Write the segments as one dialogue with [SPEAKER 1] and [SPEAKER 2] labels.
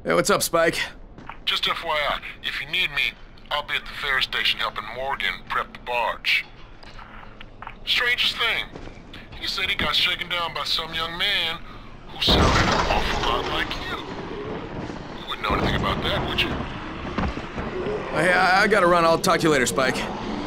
[SPEAKER 1] Hey, what's up, Spike?
[SPEAKER 2] Just FYI, if you need me, I'll be at the ferry station helping Morgan prep the barge. Strangest thing, he said he got shaken down by some young man who sounded an awful lot like you. You wouldn't know anything about that, would you?
[SPEAKER 1] Hey, I gotta run. I'll talk to you later, Spike.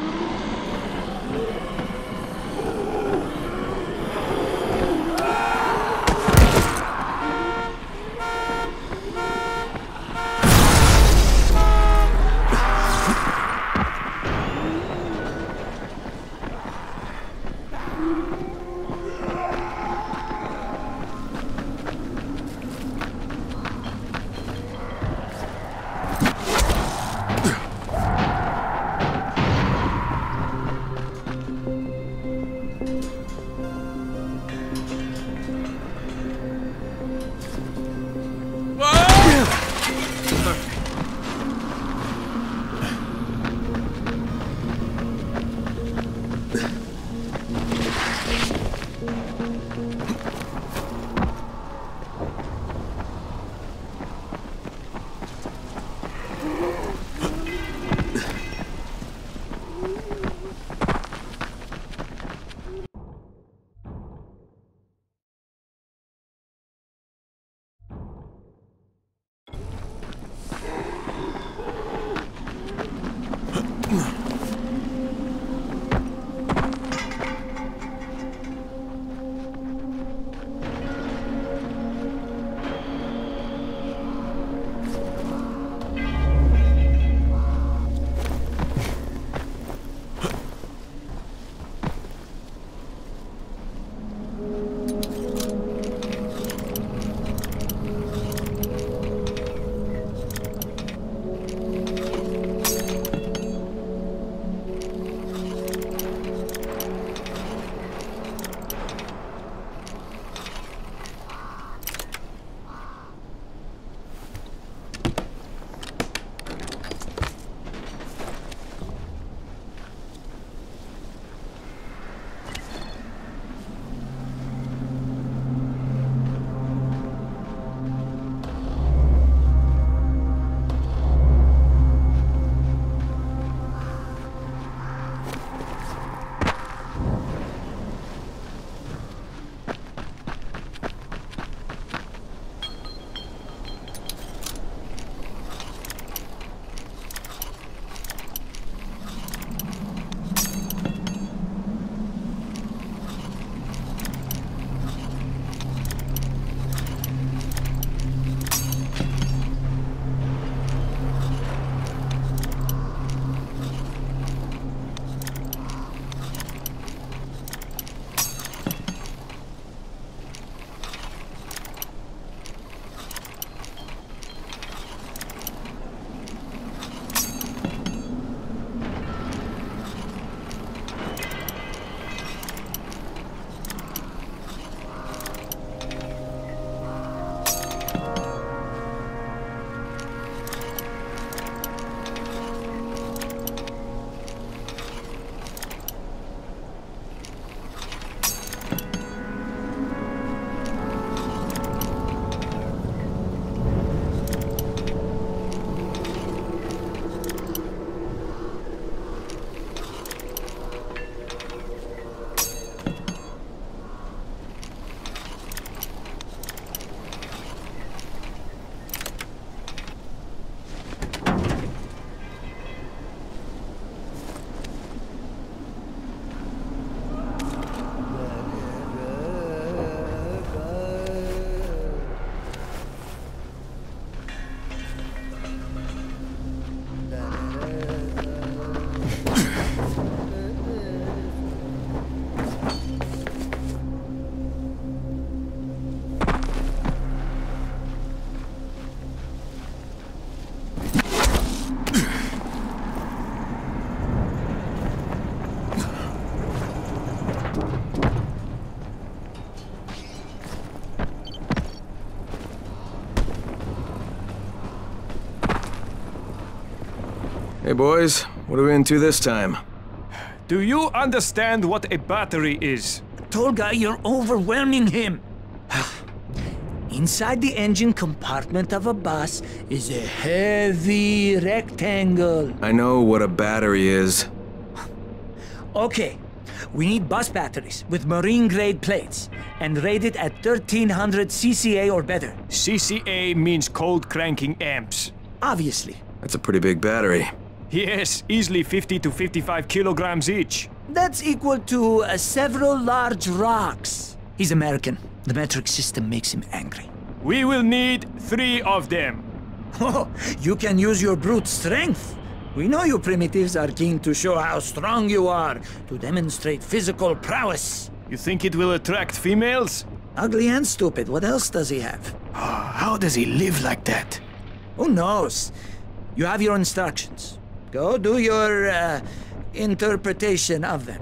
[SPEAKER 1] Hey boys, what are we into this time?
[SPEAKER 3] Do you understand what a battery is?
[SPEAKER 4] Tolga, you're overwhelming him. Inside the engine compartment of a bus is a heavy rectangle.
[SPEAKER 1] I know what a battery is.
[SPEAKER 4] Okay, we need bus batteries with marine-grade plates and rated at 1300 CCA or better.
[SPEAKER 3] CCA means cold cranking amps.
[SPEAKER 4] Obviously.
[SPEAKER 1] That's a pretty big battery.
[SPEAKER 3] Yes, easily 50 to 55 kilograms each.
[SPEAKER 4] That's equal to several large rocks. He's American. The metric system makes him angry.
[SPEAKER 3] We will need 3 of them.
[SPEAKER 4] Oh, you can use your brute strength. We know you primitives are keen to show how strong you are, to demonstrate physical prowess.
[SPEAKER 3] You think it will attract females?
[SPEAKER 4] Ugly and stupid, what else does he have?
[SPEAKER 3] How does he live like that?
[SPEAKER 4] Who knows? You have your instructions. Go do your, interpretation of them.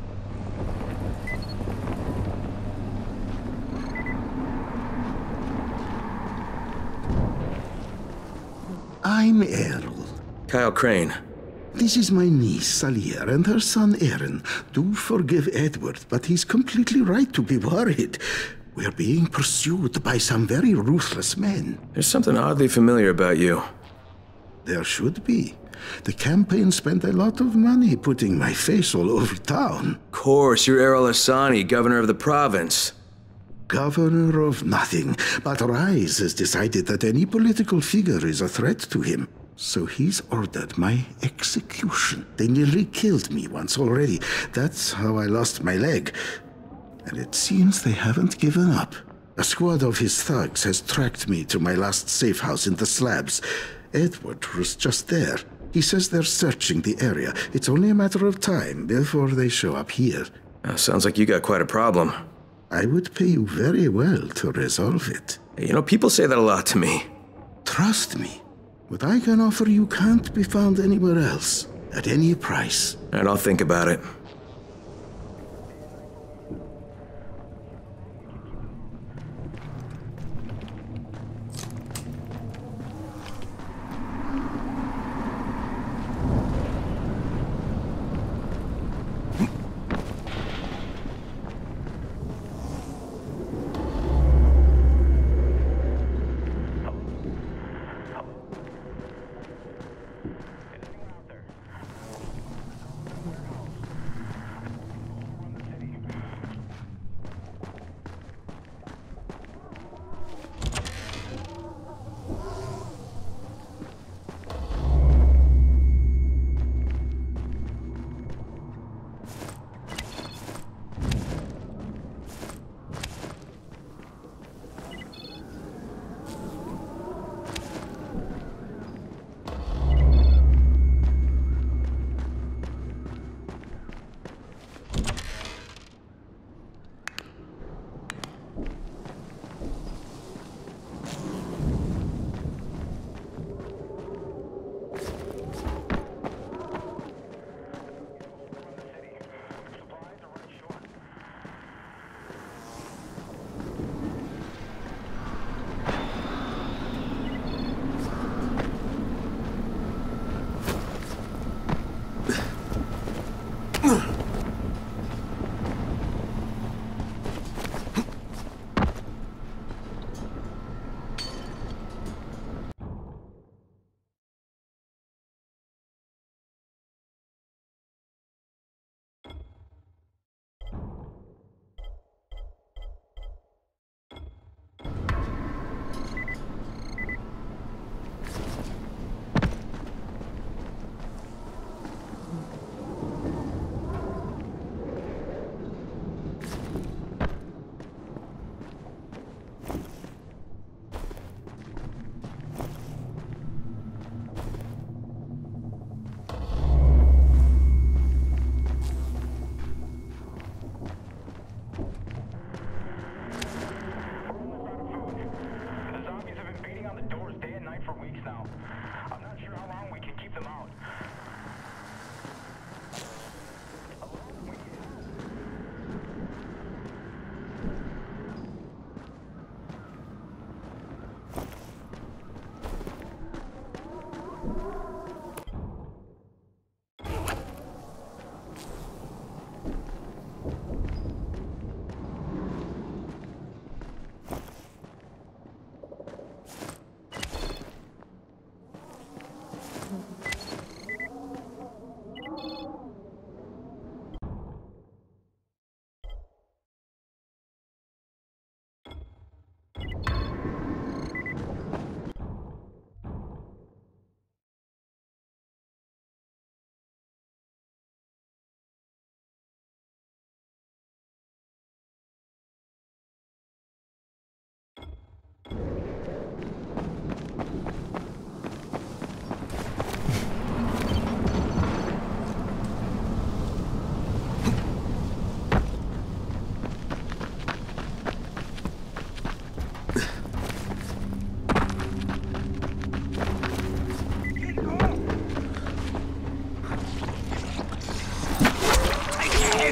[SPEAKER 5] I'm Errol.
[SPEAKER 1] Kyle Crane.
[SPEAKER 5] This is my niece, Salia, and her son, Aaron. Do forgive Edward, but he's completely right to be worried. We're being pursued by some very ruthless men.
[SPEAKER 1] There's something oddly familiar about you.
[SPEAKER 5] There should be. The campaign spent a lot of money putting my face all over town.
[SPEAKER 1] Of course, you're Errol Asani, governor of the province.
[SPEAKER 5] Governor of nothing, but Rise has decided that any political figure is a threat to him. So he's ordered my execution. They nearly killed me once already. That's how I lost my leg. And it seems they haven't given up. A squad of his thugs has tracked me to my last safe house in the slabs. Edward was just there. He says they're searching the area. It's only a matter of time before they show up here.
[SPEAKER 1] Sounds like you got quite a problem.
[SPEAKER 5] I would pay you very well to resolve it.
[SPEAKER 1] You know, people say that a lot to me.
[SPEAKER 5] Trust me. What I can offer you can't be found anywhere else, at any price.
[SPEAKER 1] All right, I'll think about it.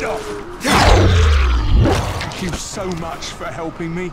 [SPEAKER 3] Thank you so much for helping me.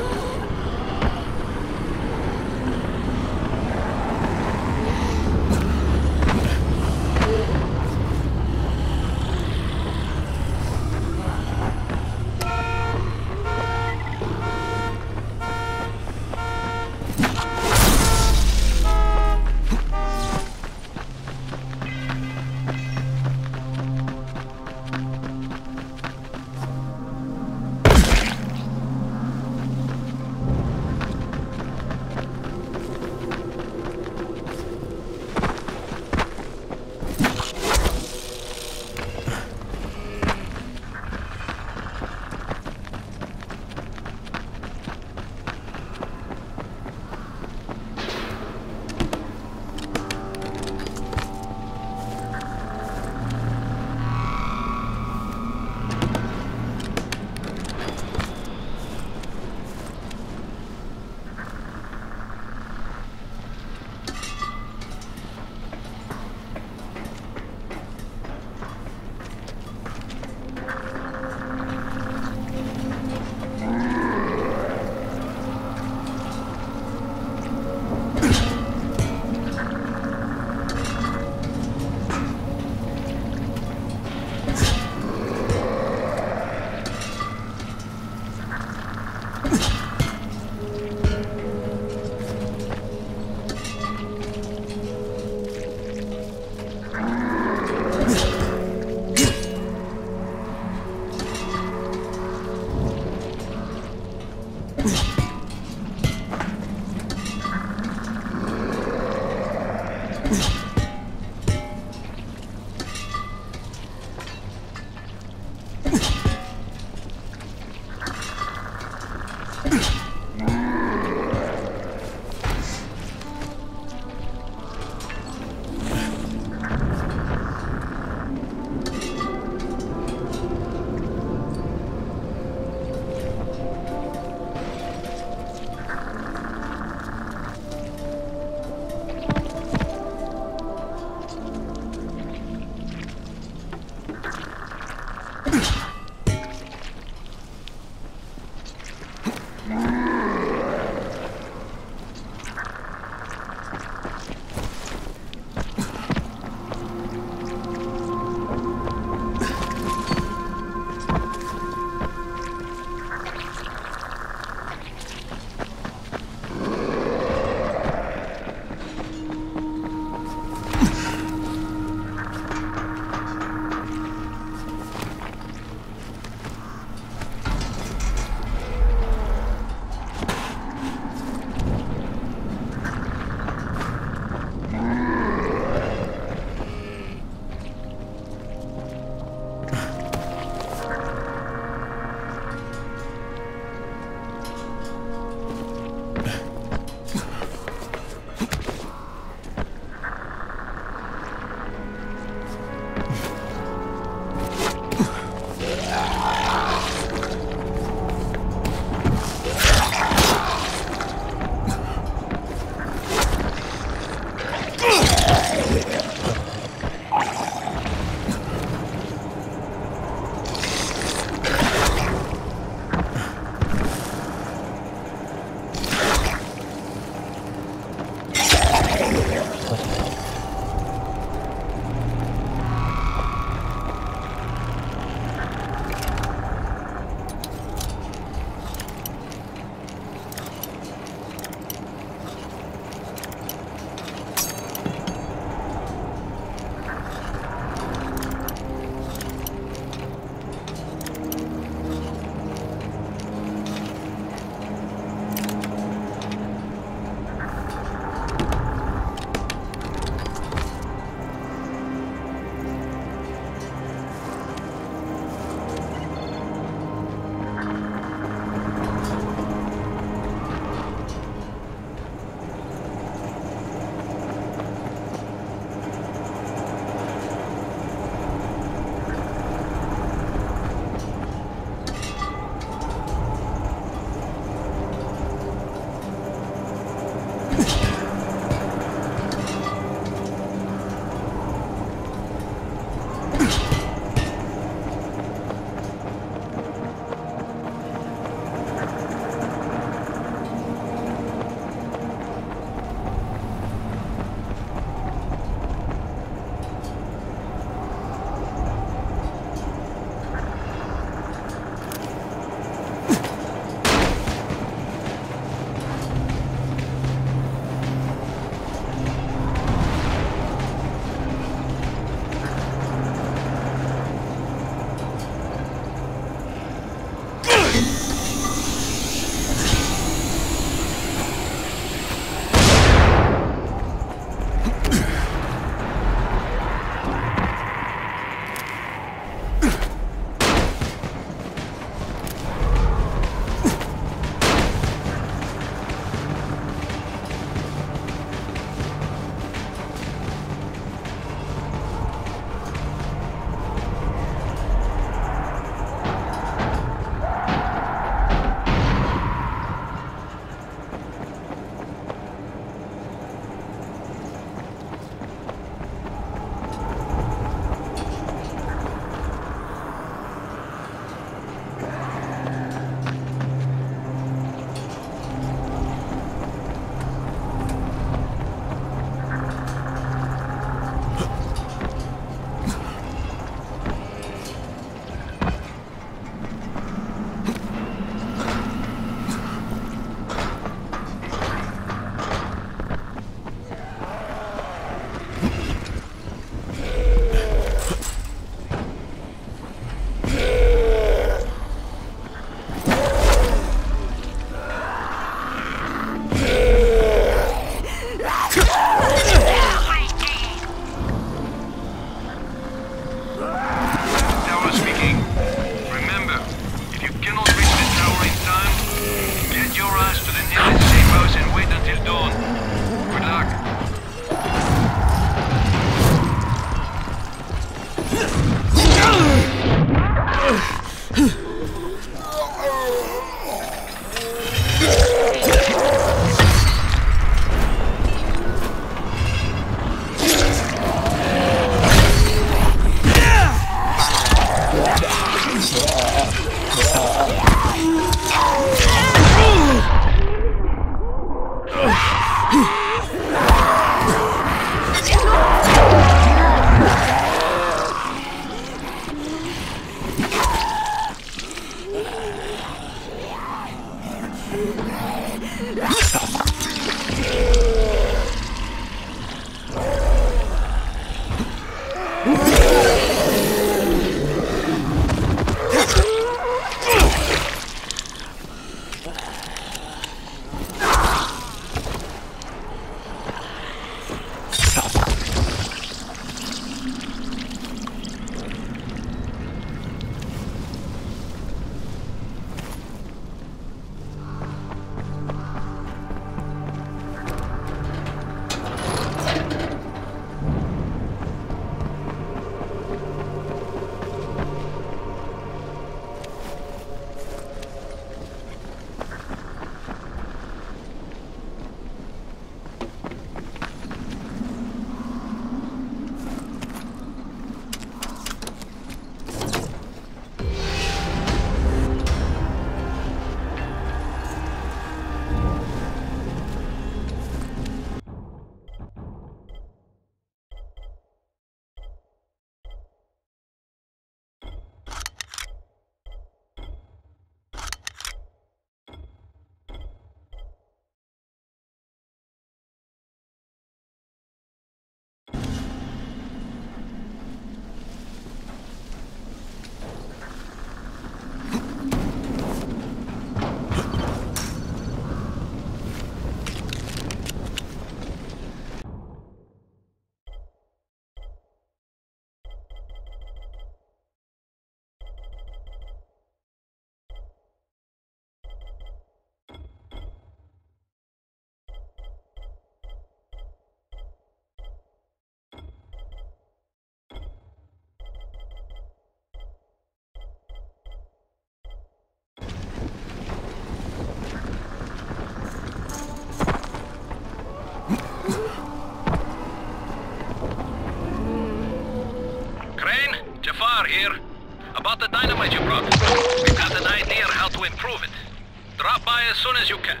[SPEAKER 6] Here. About the dynamite you brought. We've got an idea how to improve it. Drop by as soon as you can.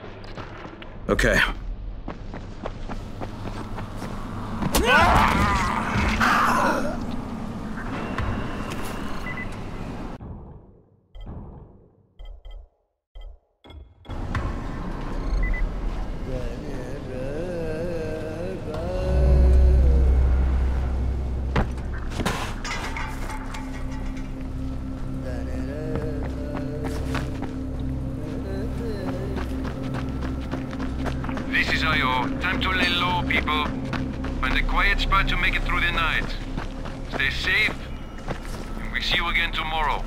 [SPEAKER 1] Okay.
[SPEAKER 6] This is Io. Time to lay low, people. Find a quiet spot to make it through the night. Stay safe, and we see you again tomorrow.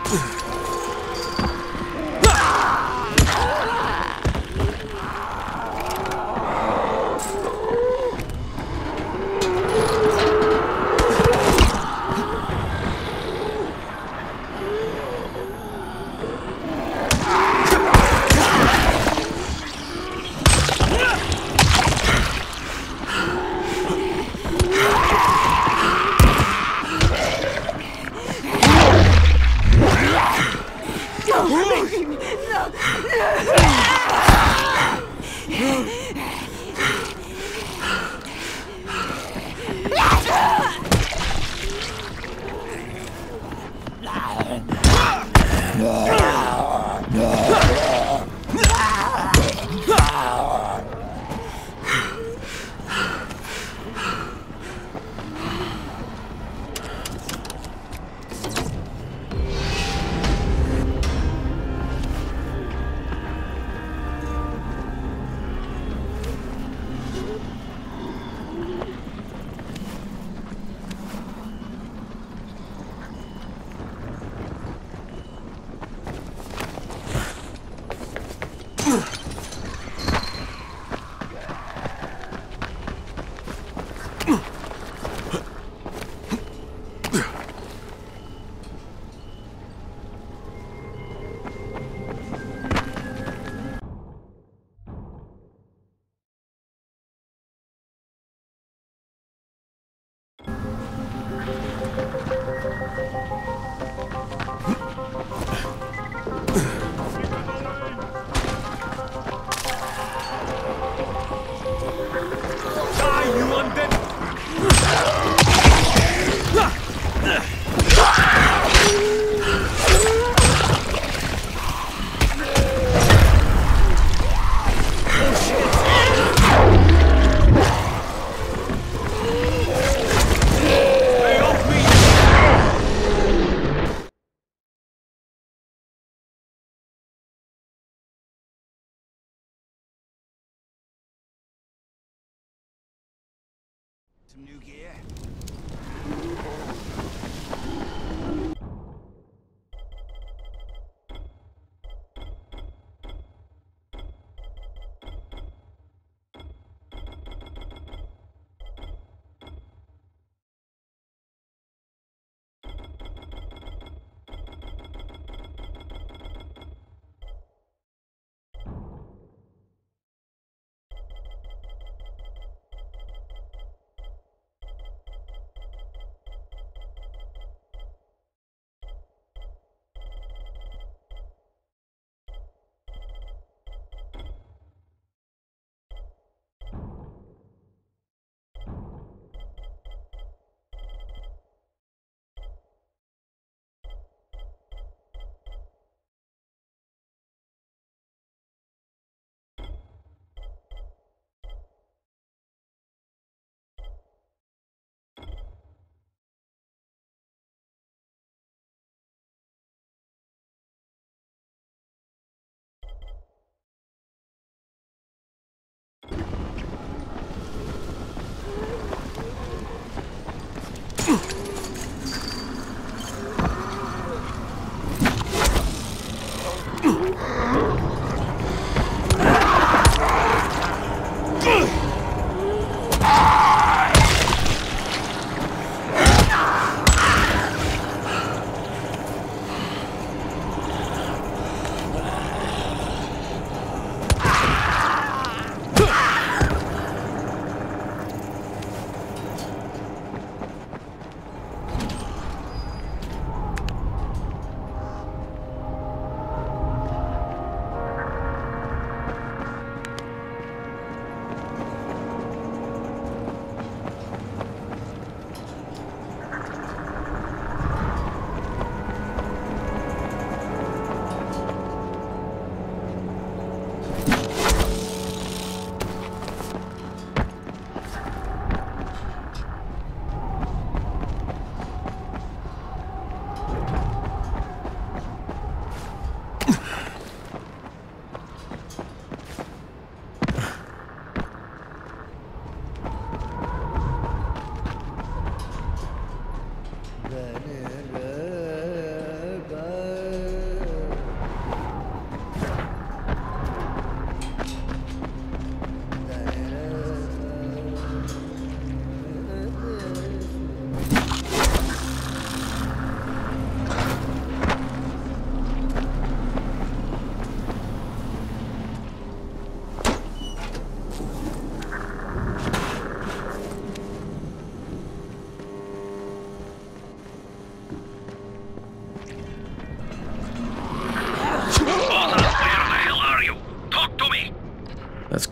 [SPEAKER 7] Some new gear.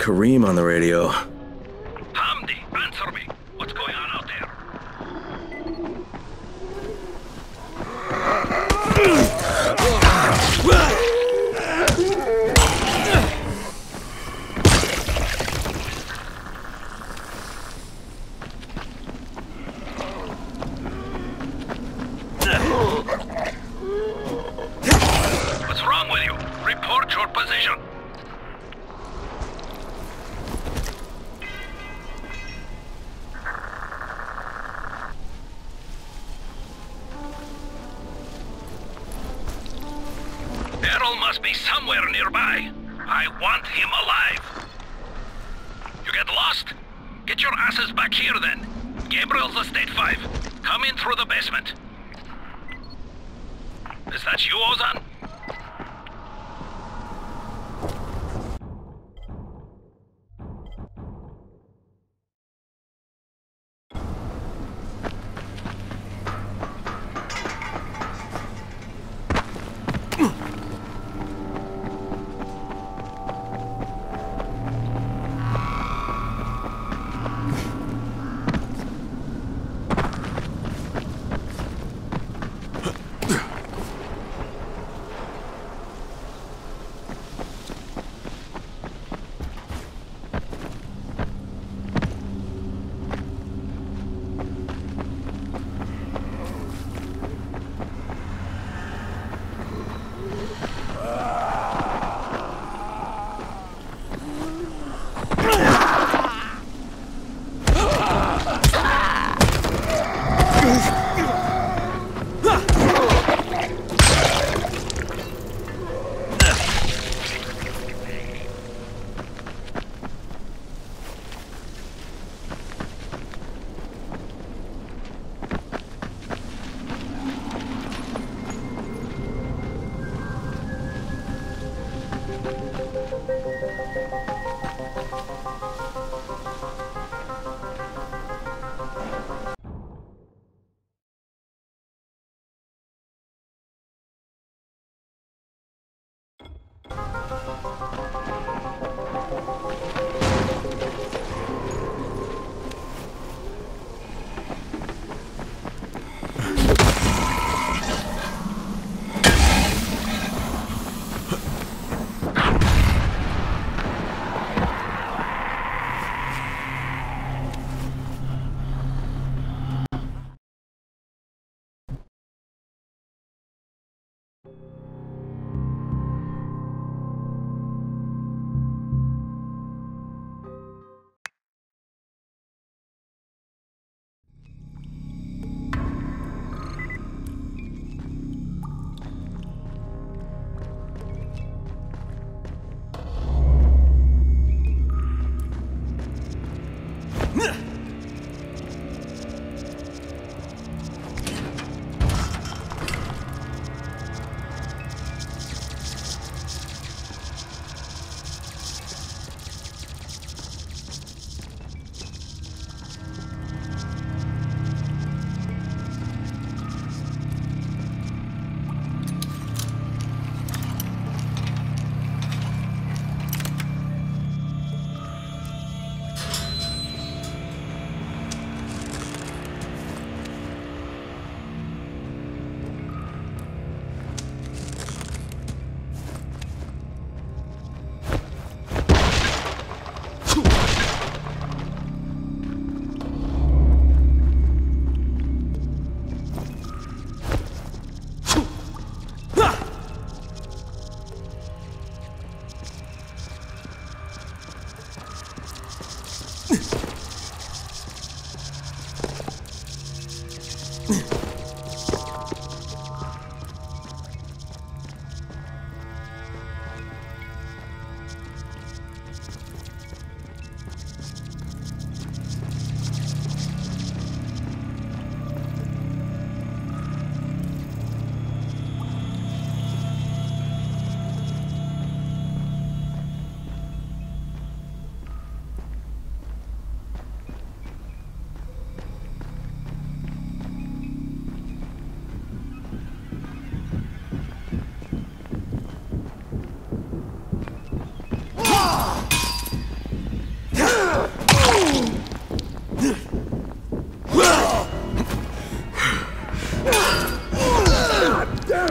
[SPEAKER 1] Kareem on the radio.
[SPEAKER 6] Hamdi, answer me. What's going on out there? What's wrong with you? Report your position. Errol must be somewhere nearby. I want him alive. You get lost? Get your asses back here then. Gabriel's Estate 5. Come in through the basement. Is that you, Ozan?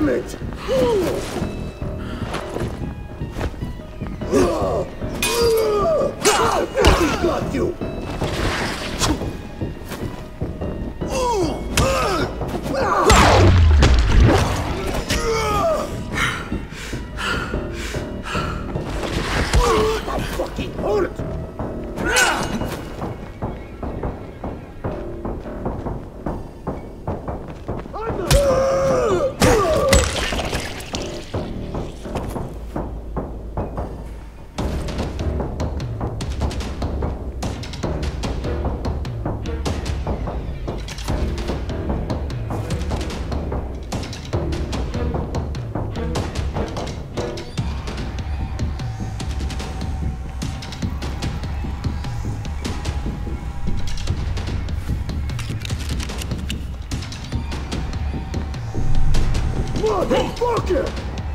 [SPEAKER 8] Damn it! Got you! That fucking hurt! Motherfucker!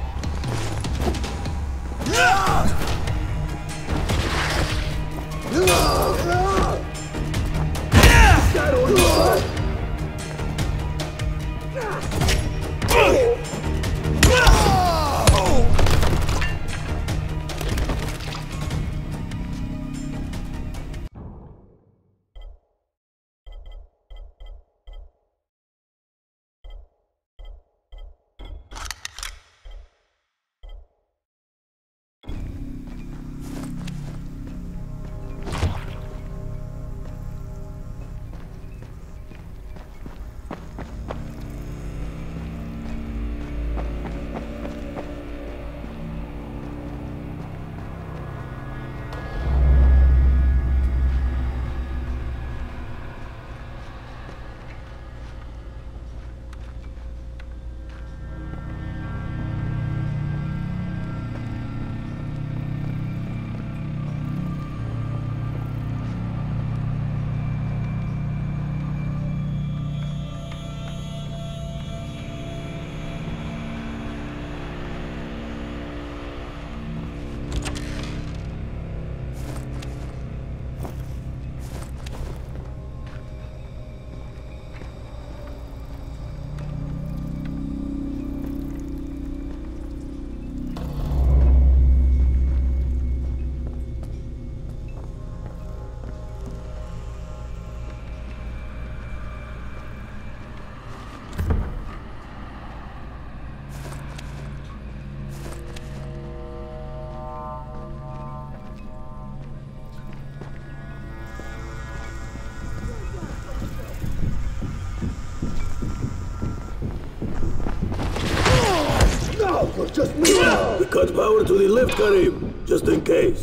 [SPEAKER 8] Just me! We cut power to the lift, Karim, just in case.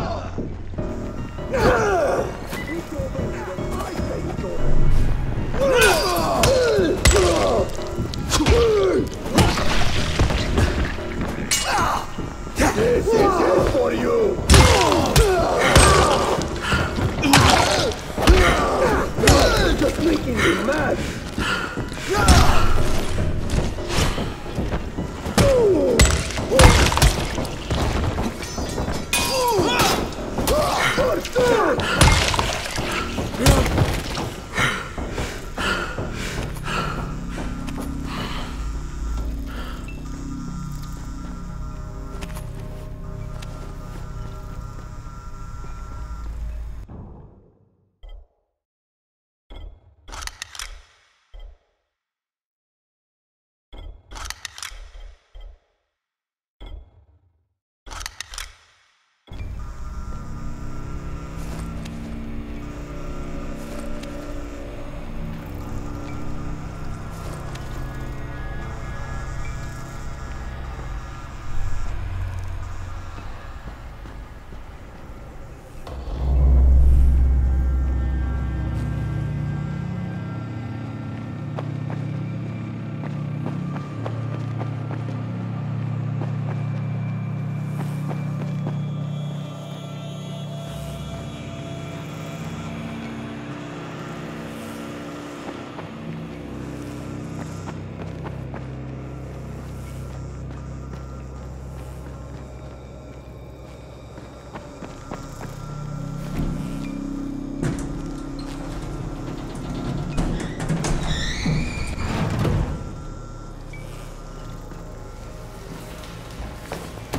[SPEAKER 8] This is it for you! Just making me mad!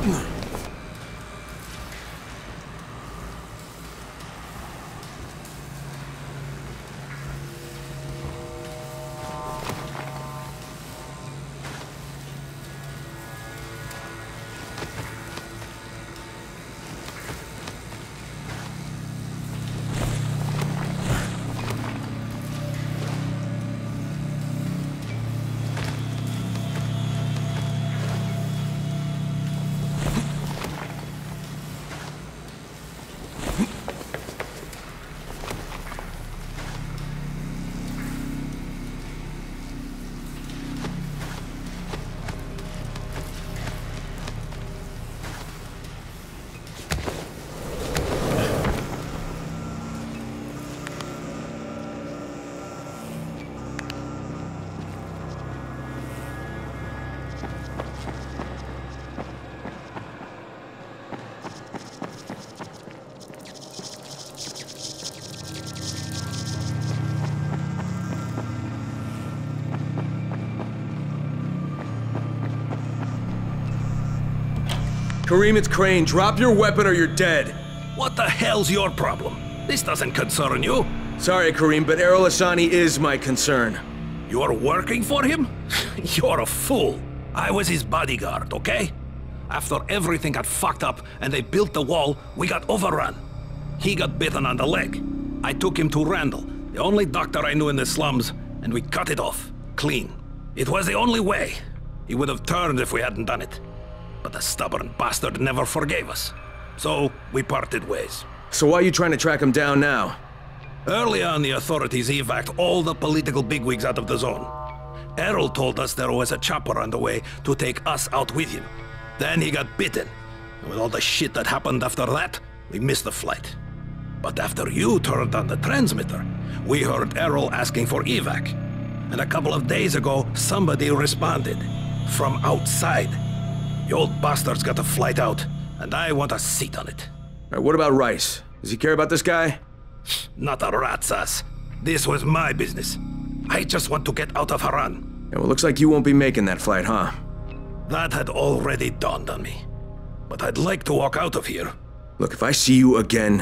[SPEAKER 1] Kareem, it's Crane. Drop your weapon or you're dead.
[SPEAKER 6] What the hell's your problem? This doesn't concern you.
[SPEAKER 1] Sorry, Kareem, but Errol Hassani is my concern.
[SPEAKER 6] You're working for him? You're a fool. I was his bodyguard, okay? After everything got fucked up and they built the wall, we got overrun. He got bitten on the leg. I took him to Randall, the only doctor I knew in the slums, and we cut it off. Clean. It was the only way. He would have turned if we hadn't done it. But the stubborn bastard never forgave us. So, we parted ways.
[SPEAKER 1] So why are you trying to track him down now?
[SPEAKER 6] Early on, the authorities evac'd all the political bigwigs out of the zone. Errol told us there was a chopper on the way to take us out with him. Then he got bitten. And with all the shit that happened after that, we missed the flight. But after you turned on the transmitter, we heard Errol asking for evac. And a couple of days ago, somebody responded. From outside. The old bastard's got a flight out, and I want a seat on it.
[SPEAKER 1] Alright, what about Rice? Does he care about this guy?
[SPEAKER 6] Not a rat's ass. This was my business. I just want to get out of Haran.
[SPEAKER 1] Yeah, well, looks like you won't be making that flight, huh?
[SPEAKER 6] That had already dawned on me. But I'd like to walk out of here.
[SPEAKER 1] Look, if I see you again,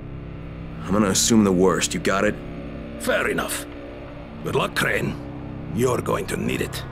[SPEAKER 1] I'm gonna assume the worst. You got it?
[SPEAKER 6] Fair enough. Good luck, Crane. You're going to need it.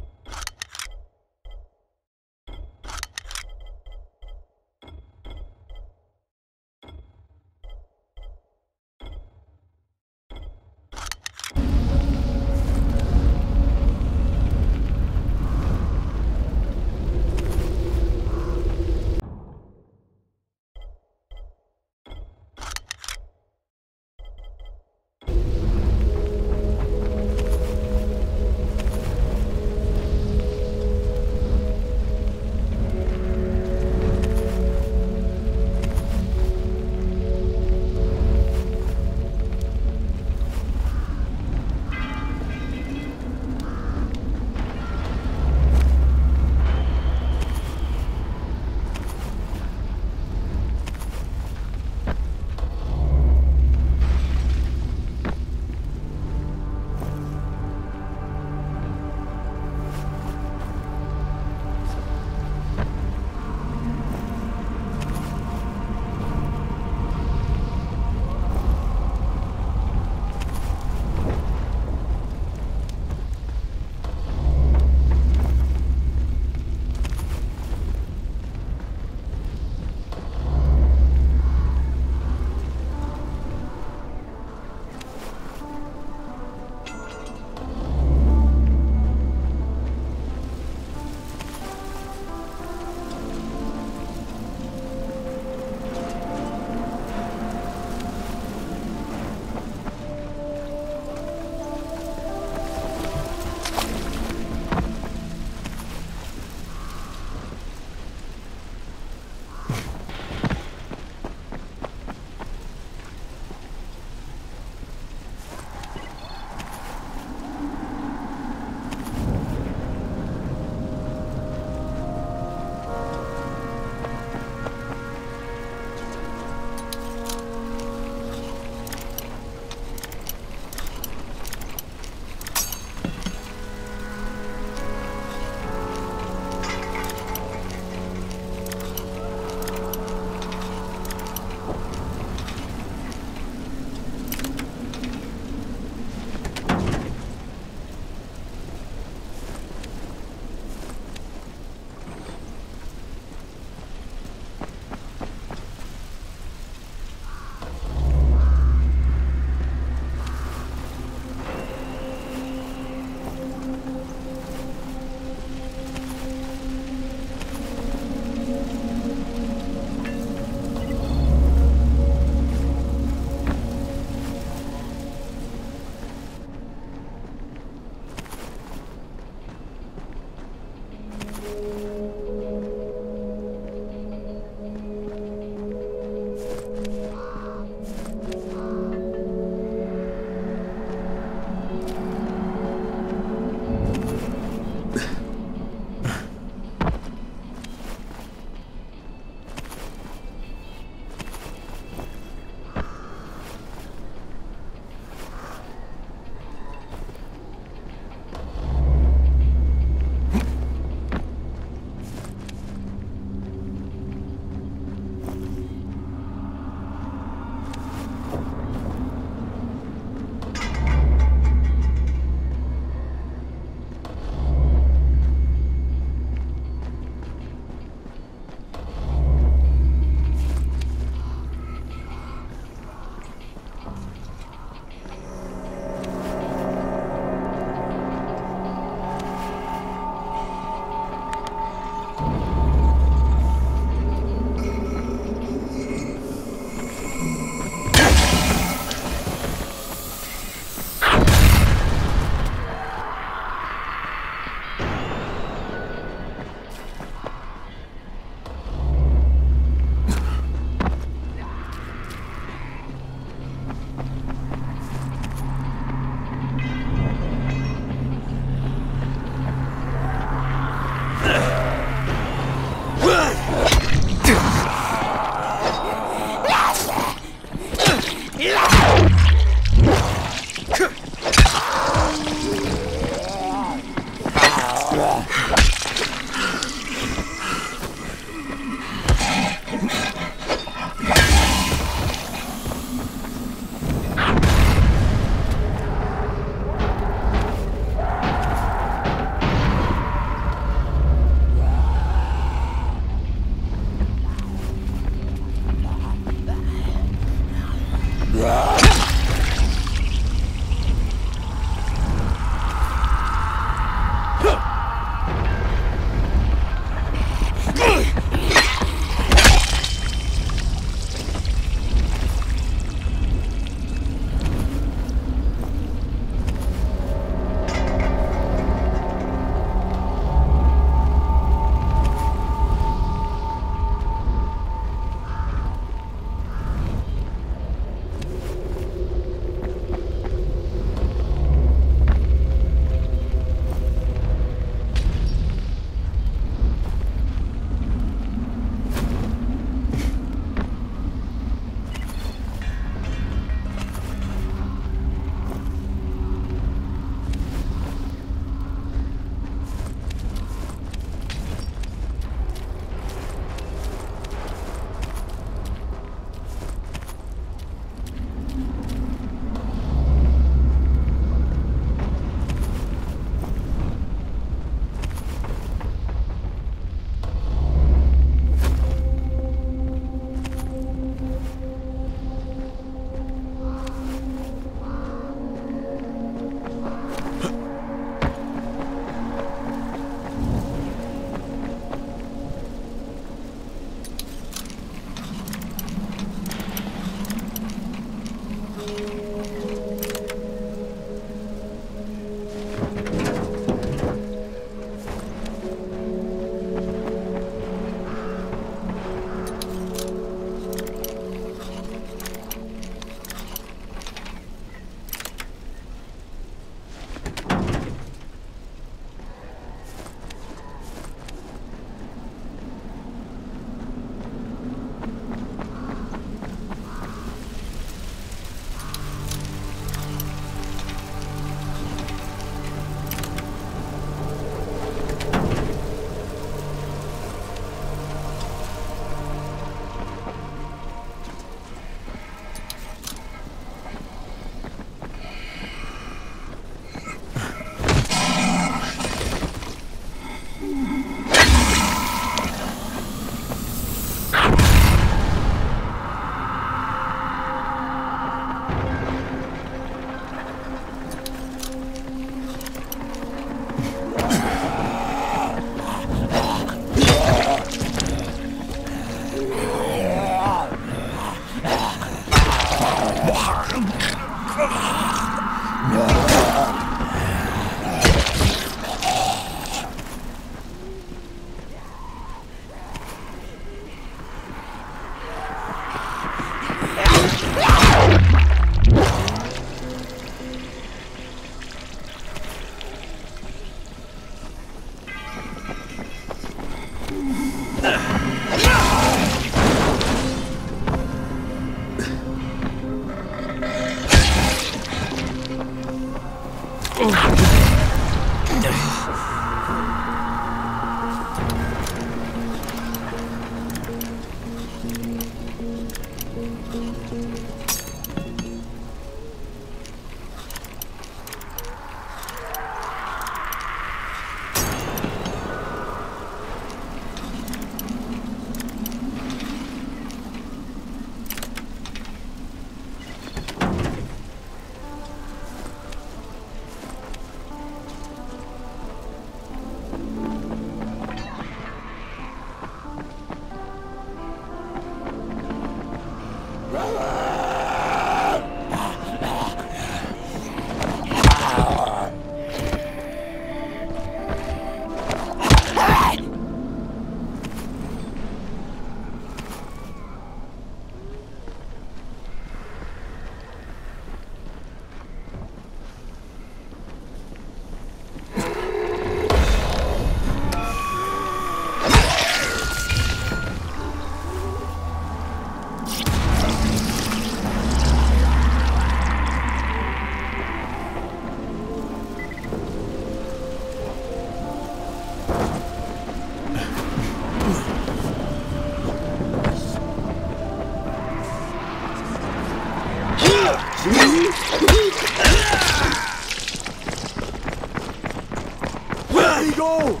[SPEAKER 3] Where we go?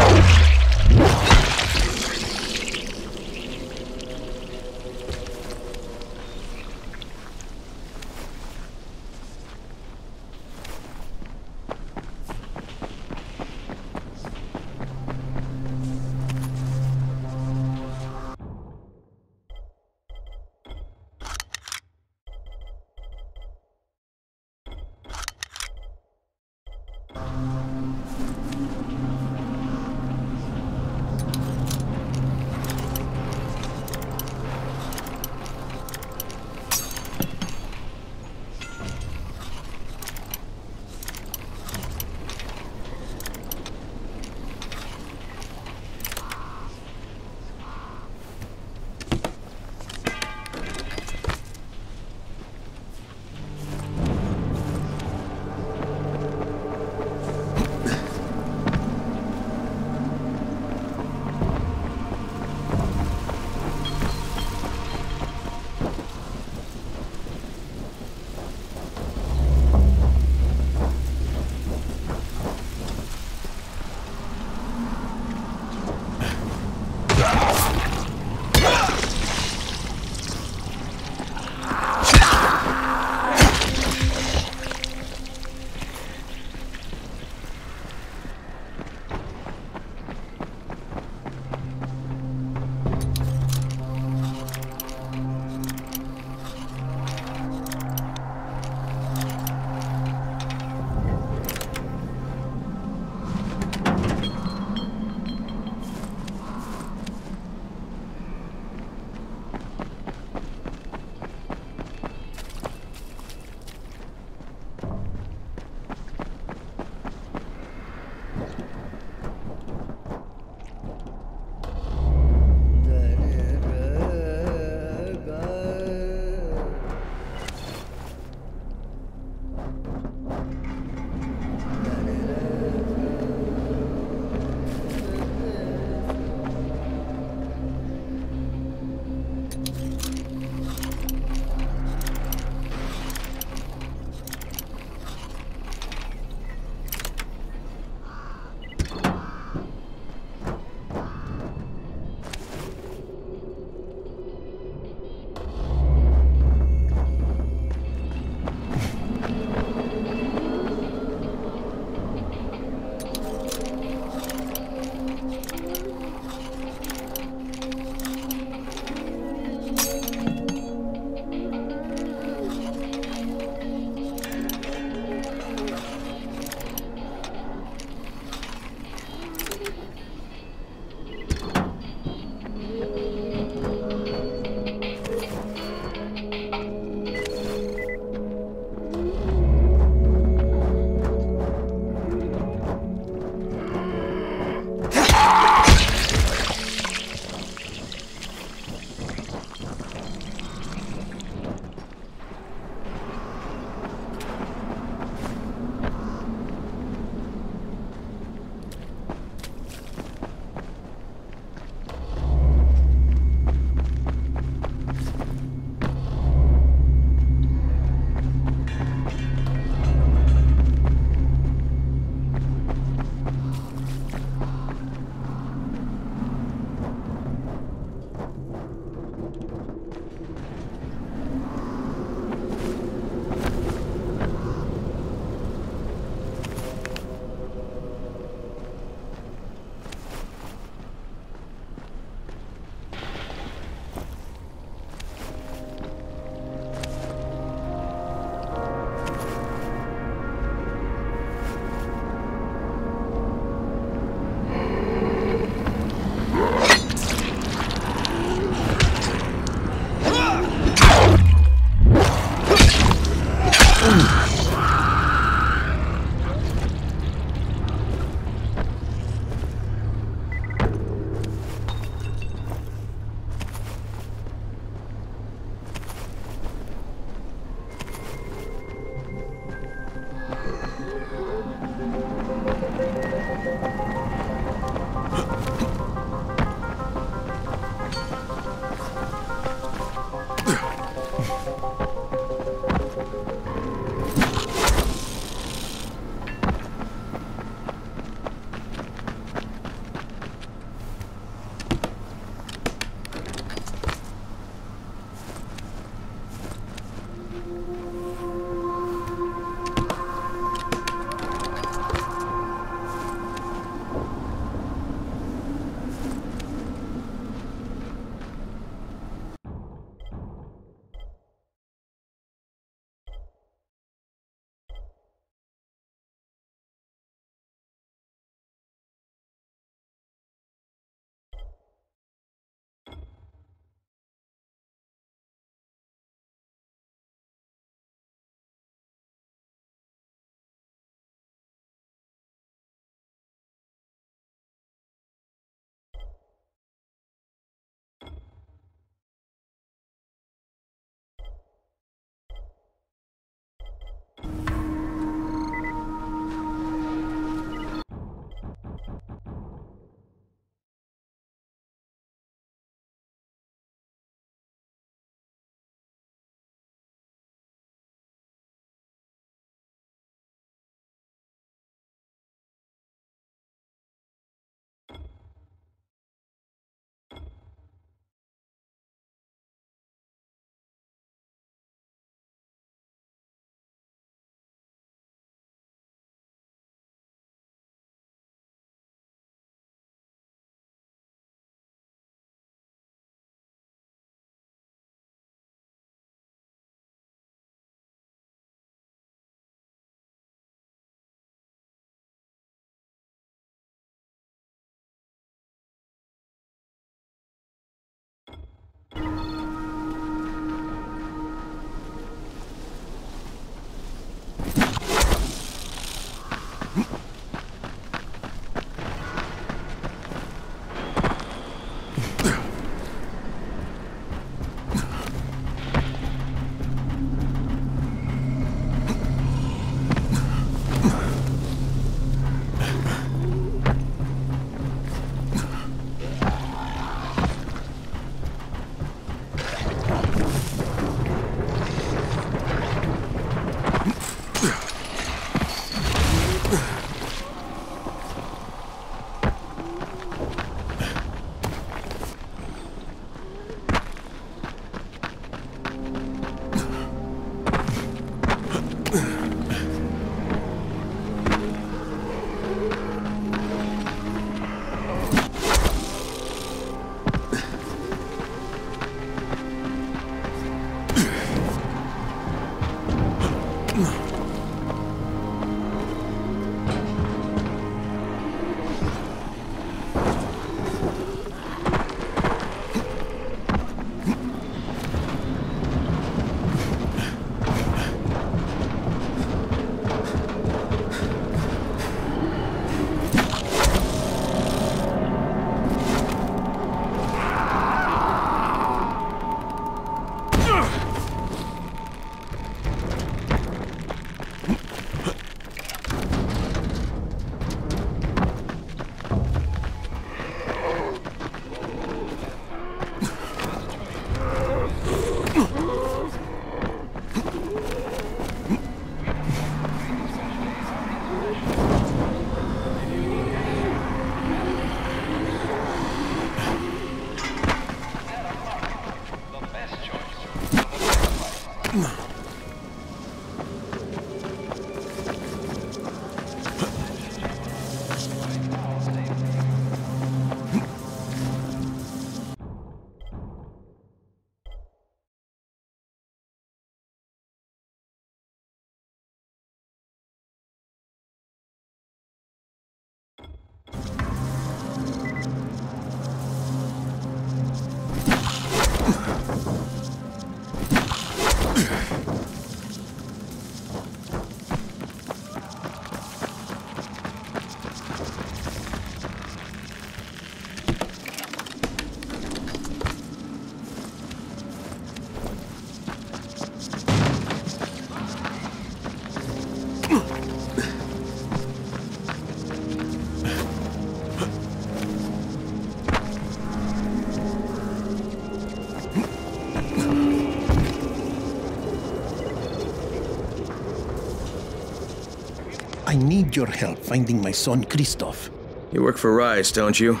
[SPEAKER 9] I need your help finding my son, Christoph.
[SPEAKER 1] You work for Rais, don't you?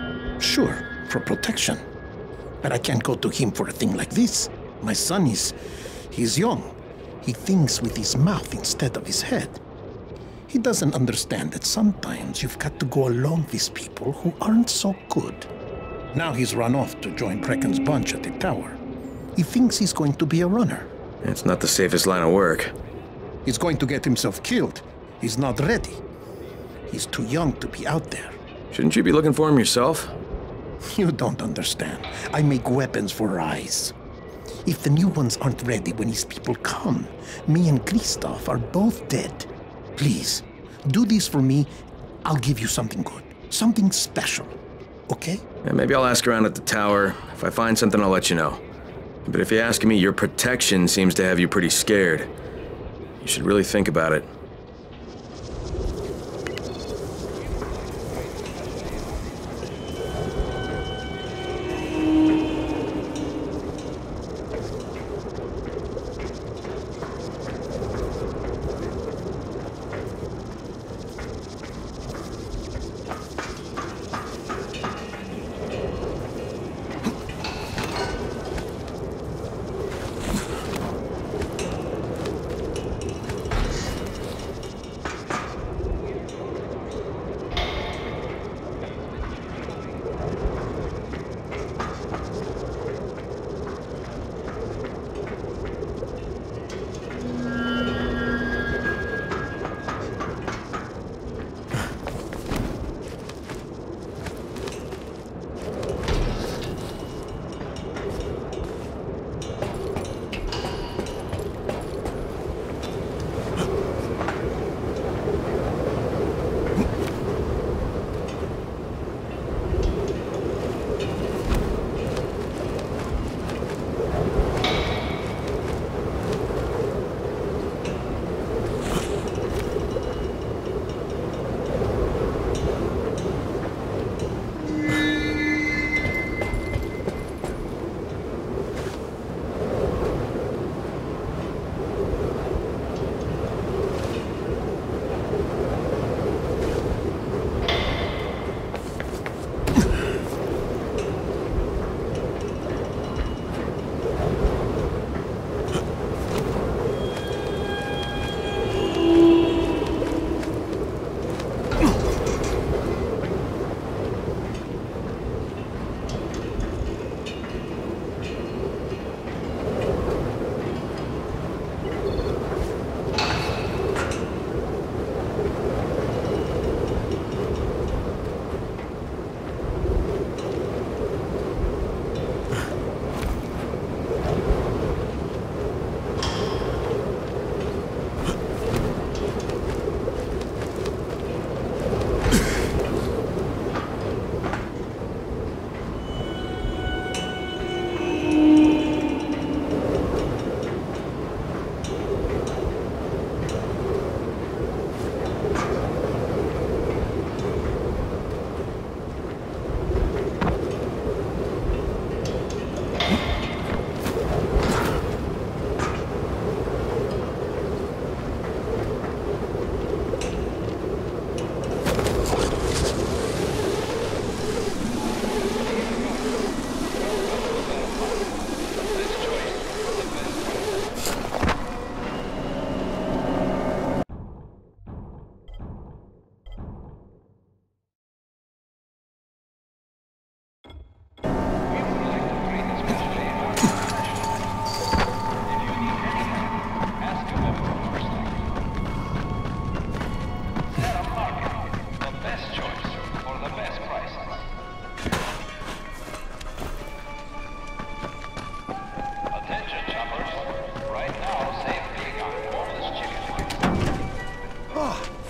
[SPEAKER 9] Sure, for protection. But I can't go to him for a thing like this. My son he's young. He thinks with his mouth instead of his head. He doesn't understand that sometimes you've got to go along with people who aren't so good. Now he's run off to join Brecken's bunch at the tower. He thinks he's going to be a runner.
[SPEAKER 1] It's not the safest line of work.
[SPEAKER 9] He's going to get himself killed. He's not ready. He's too young to be out there.
[SPEAKER 1] Shouldn't you be looking for him yourself?
[SPEAKER 9] You don't understand. I make weapons for Rais. If the new ones aren't ready when his people come, me and Christoph are both dead. Please, do this for me. I'll give you something good. Something special. Okay?
[SPEAKER 1] Yeah, maybe I'll ask around at the tower. If I find something, I'll let you know. But if you ask me, your protection seems to have you pretty scared. You should really think about it.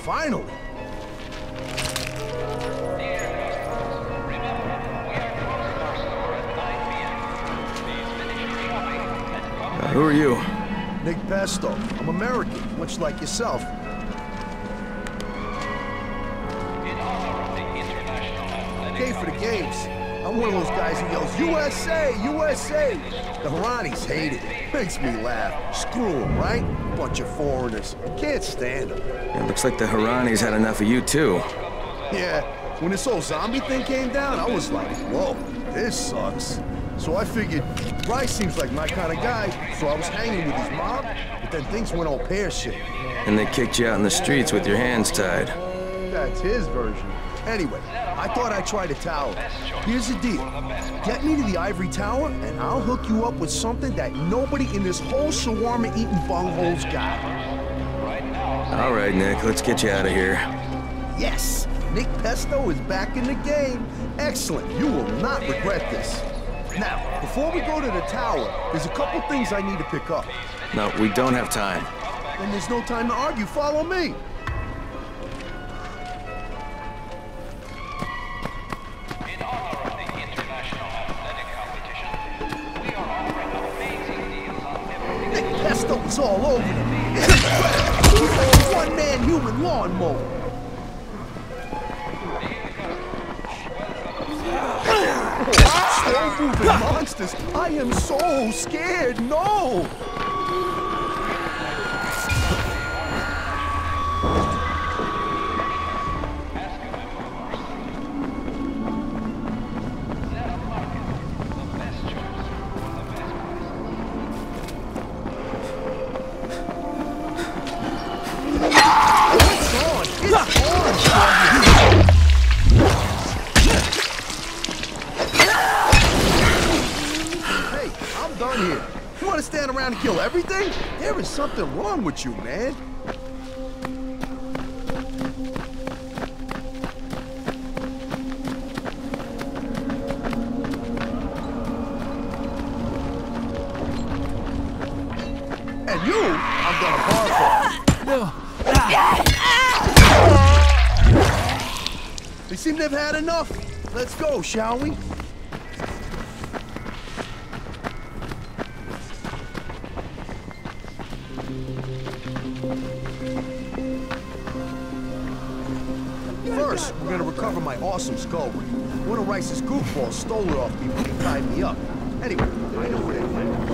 [SPEAKER 8] finally.
[SPEAKER 1] Who are you?
[SPEAKER 8] Nick Pesto. I'm American, much like yourself. Came for the games. I'm one of those guys who yells, USA! USA! The Haranis hate it. Makes me laugh. Screw them, right? Bunch of foreigners. Can't stand them.
[SPEAKER 1] It looks like the Haranis had enough of you, too.
[SPEAKER 8] Yeah, when this whole zombie thing came down, I was like, whoa, this sucks. So I figured, Bryce seems like my kind of guy, so I was hanging with his mob, but then things went all pear-shaped.
[SPEAKER 1] And they kicked you out in the streets with your hands tied.
[SPEAKER 8] That's his version. Anyway, I thought I'd try the tower. Here's the deal. Get me to the ivory tower, and I'll hook you up with something that nobody in this whole shawarma-eating bunghole's got.
[SPEAKER 1] All right, Nick, let's get you out of here.
[SPEAKER 8] Yes! Nick Pesto is back in the game. Excellent. You will not regret this. Now, before we go to the tower, there's a couple things I need to pick up.
[SPEAKER 1] No, we don't have time.
[SPEAKER 8] And there's no time to argue. Follow me. Nick Pesto is all over them. It's incredible. One-man human lawnmower. Slow-moving monsters! I am so scared! No! It's on! It's on! Done here. You want to stand around and kill everything? There is something wrong with you, man. And you, I'm gonna bark on. They seem to have had enough. Let's go, shall we? First, we're gonna recover my awesome skull. One of Rice's goofballs stole it off me when he tied me up. Anyway, I know where they went.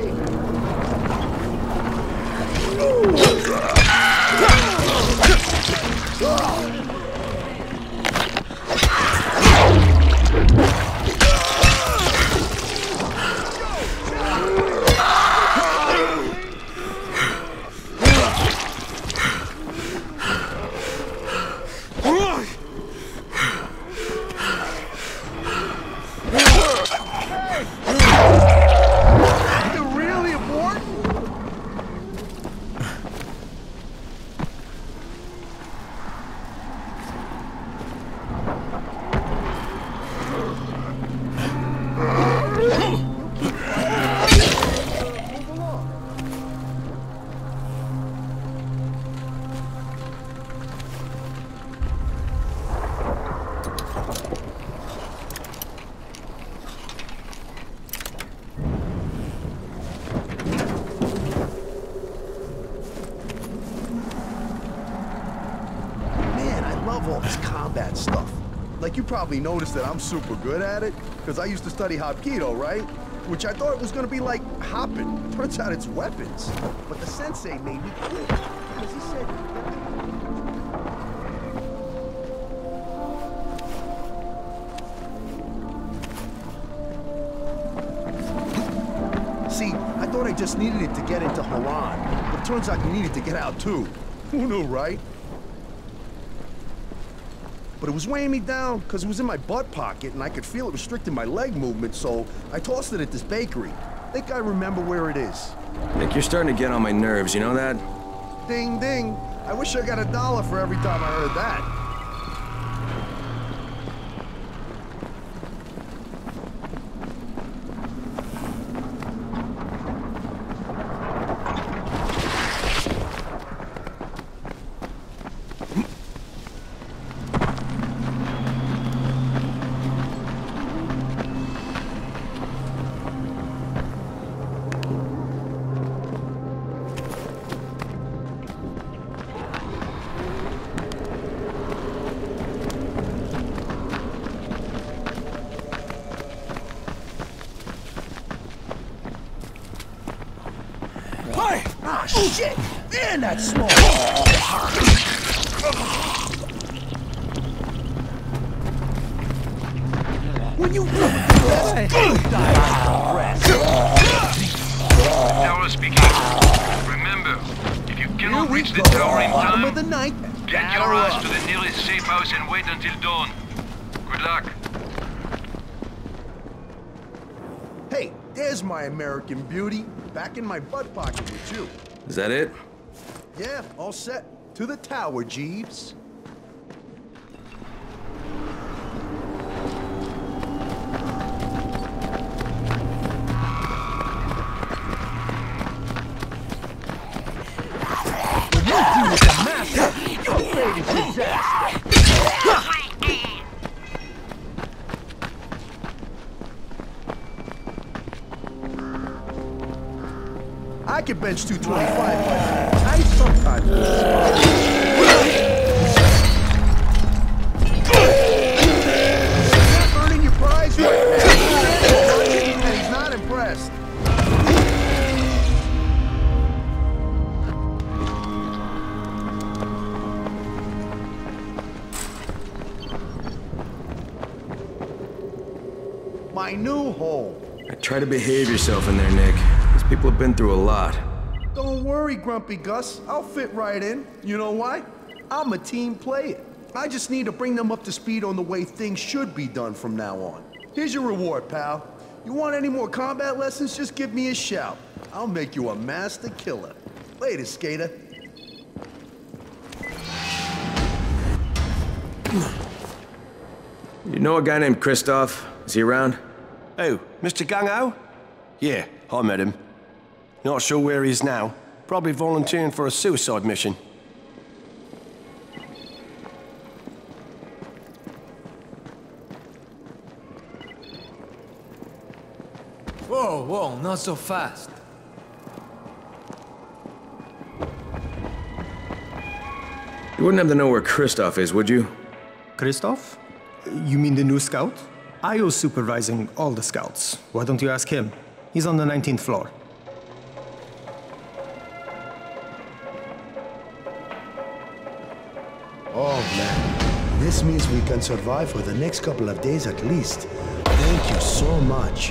[SPEAKER 8] All this combat stuff. Like, you probably noticed that I'm super good at it, because I used to study Hapkido, right? Which I thought was gonna be like hopping. Turns out it's weapons. But the sensei made me quit, because he said... See, I thought I just needed it to get into Haran, but it turns out you needed to get out too. Who knew, right? But it was weighing me down because it was in my butt pocket and I could feel it restricting my leg movement, so I tossed it at this bakery. Think I remember where it is.
[SPEAKER 1] Nick, you're starting to get on my nerves, you know that?
[SPEAKER 8] Ding, ding. I wish I got $1 for every time I heard that. shit! Man, that's small! When you
[SPEAKER 6] Tower speaking. Remember, if you cannot reach the tower in
[SPEAKER 8] Bottom of
[SPEAKER 6] time,
[SPEAKER 8] the ninth.
[SPEAKER 6] get your ass to the nearest safe house and wait until dawn. Good luck.
[SPEAKER 8] Hey, there's my American beauty. Back in my butt pocket with you.
[SPEAKER 1] Is that it?
[SPEAKER 8] Yeah, all set. To the tower, Jeeves. I could bench 225, but I sometimes not earning your prize right now. And he's not impressed. My new home.
[SPEAKER 1] Try to behave yourself in there, Nick. These people have been through a lot.
[SPEAKER 8] Don't worry, Grumpy Gus. I'll fit right in. You know why? I'm a team player. I just need to bring them up to speed on the way things should be done from now on. Here's your reward, pal. You want any more combat lessons, just give me a shout. I'll make you a master killer. Later, skater.
[SPEAKER 1] You know a guy named Christoph? Is he around?
[SPEAKER 10] Oh, Mr. Gung-Ho? Yeah, I met him. Not sure where he is now. Probably volunteering for a suicide mission.
[SPEAKER 11] Whoa, whoa, not so fast.
[SPEAKER 1] You wouldn't have to know where Christoph is, would you?
[SPEAKER 12] Christoph? You mean the new scout? I was supervising all the scouts. Why don't you ask him? He's on the 19th floor.
[SPEAKER 13] Oh man, this means we can survive for the next couple of days at least. Thank you so much.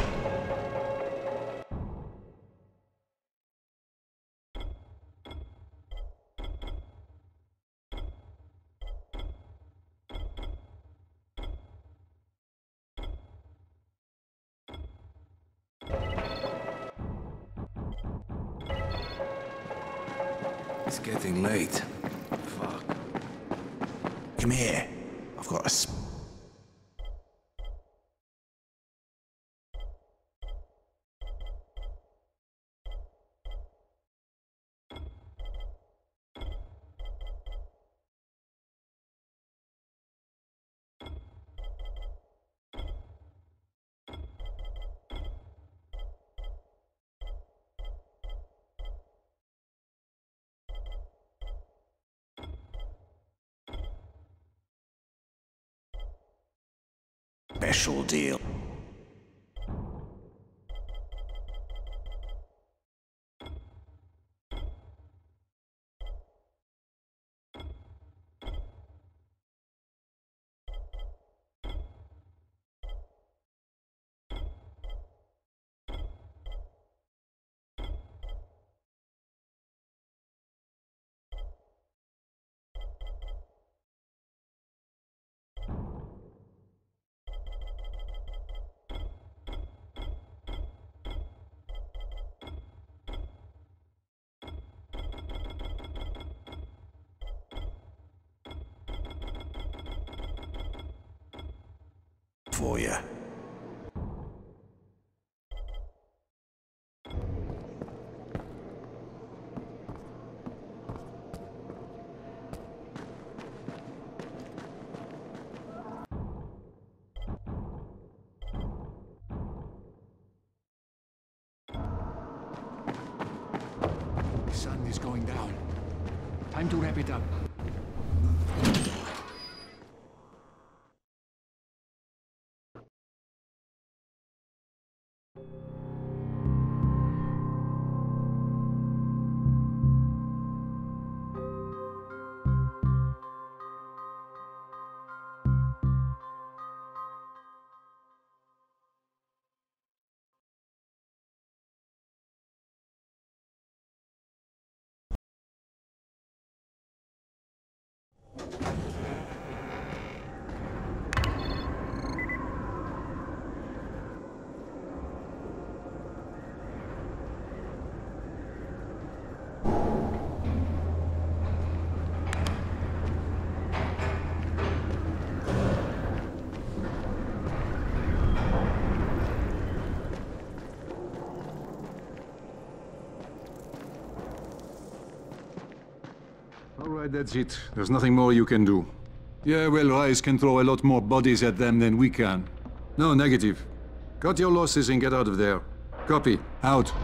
[SPEAKER 7] It's getting late. Fuck. Come here. I've got a special deal. For you.
[SPEAKER 14] The sun is going down. Time to wrap it up.
[SPEAKER 15] Alright, that's it. There's nothing more you can do. Yeah, well, Rais can throw a lot more bodies at them than we can. No, negative. Cut your losses and get out of there. Copy. Out.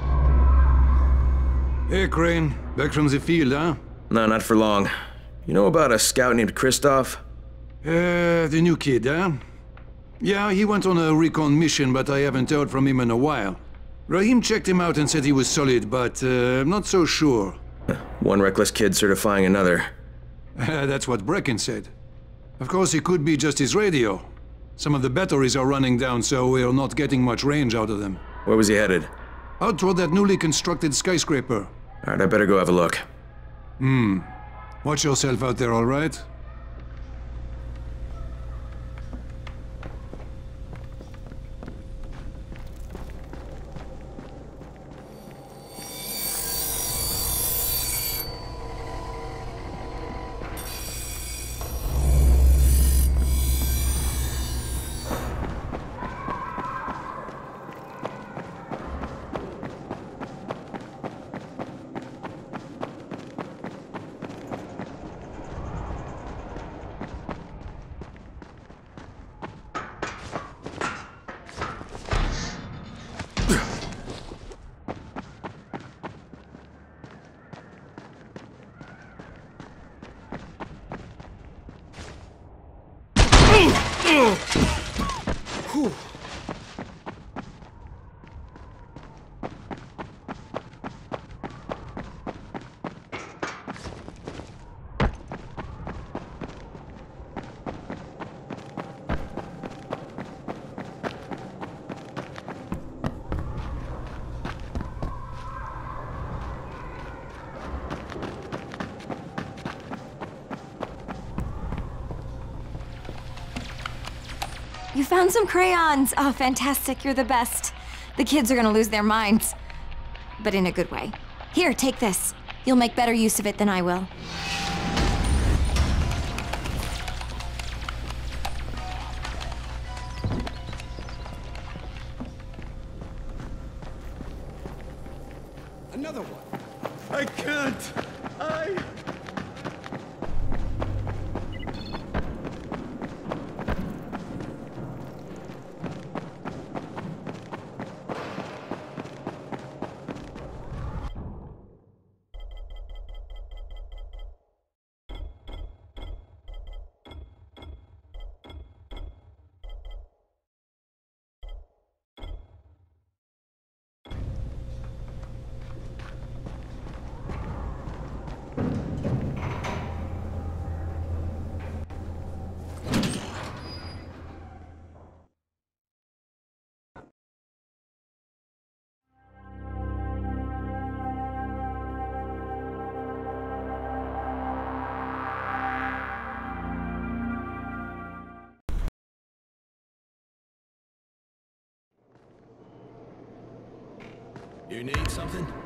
[SPEAKER 15] Hey, Crane. Back from the field, huh?
[SPEAKER 1] No, not for long. You know about a scout named Kristoff?
[SPEAKER 15] The new kid, huh? Yeah, he went on a recon mission, but I haven't heard from him in a while. Rahim checked him out and said he was solid, but I'm not so sure.
[SPEAKER 1] One reckless kid certifying another.
[SPEAKER 15] That's what Brecken said. Of course, it could be just his radio. Some of the batteries are running down, so we're not getting much range out of them.
[SPEAKER 1] Where was he headed?
[SPEAKER 15] Out toward that newly constructed skyscraper.
[SPEAKER 1] Alright, I better go have a look.
[SPEAKER 15] Watch yourself out there, all right?
[SPEAKER 16] You found some crayons! Oh, fantastic, you're the best. The kids are gonna lose their minds. But in a good way. Here, take this. You'll make better use of it than I will.
[SPEAKER 10] Another one.
[SPEAKER 15] I can't!
[SPEAKER 7] You need something?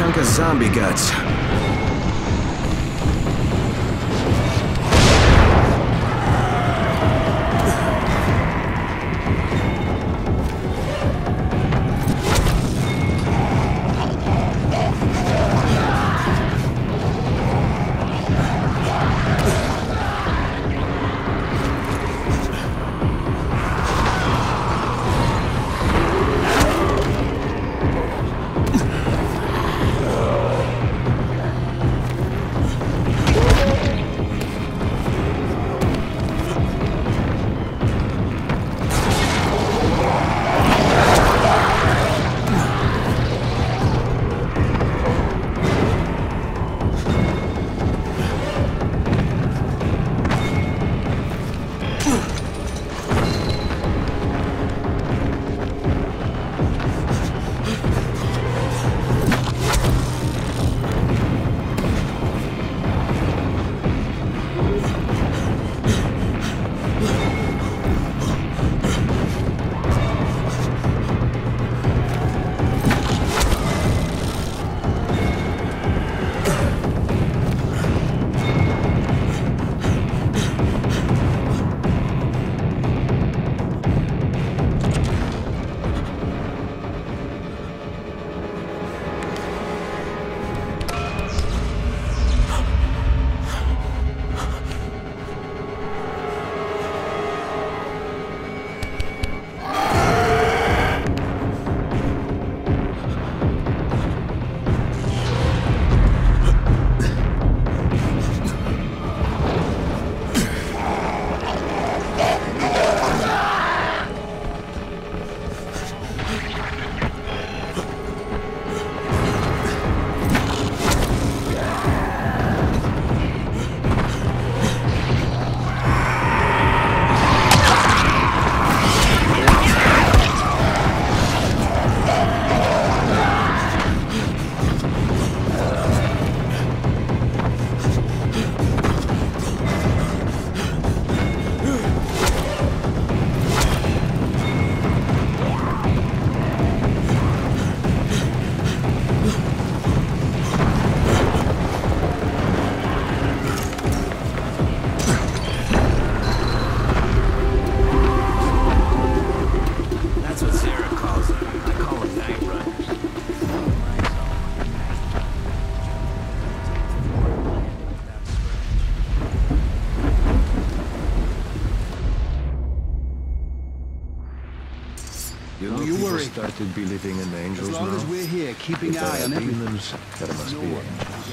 [SPEAKER 1] chunk of zombie guts.
[SPEAKER 10] Don't you worry. Started believing in angels now.
[SPEAKER 14] As long as we're here, keeping an eye on everything.
[SPEAKER 10] Demons, there must be angels.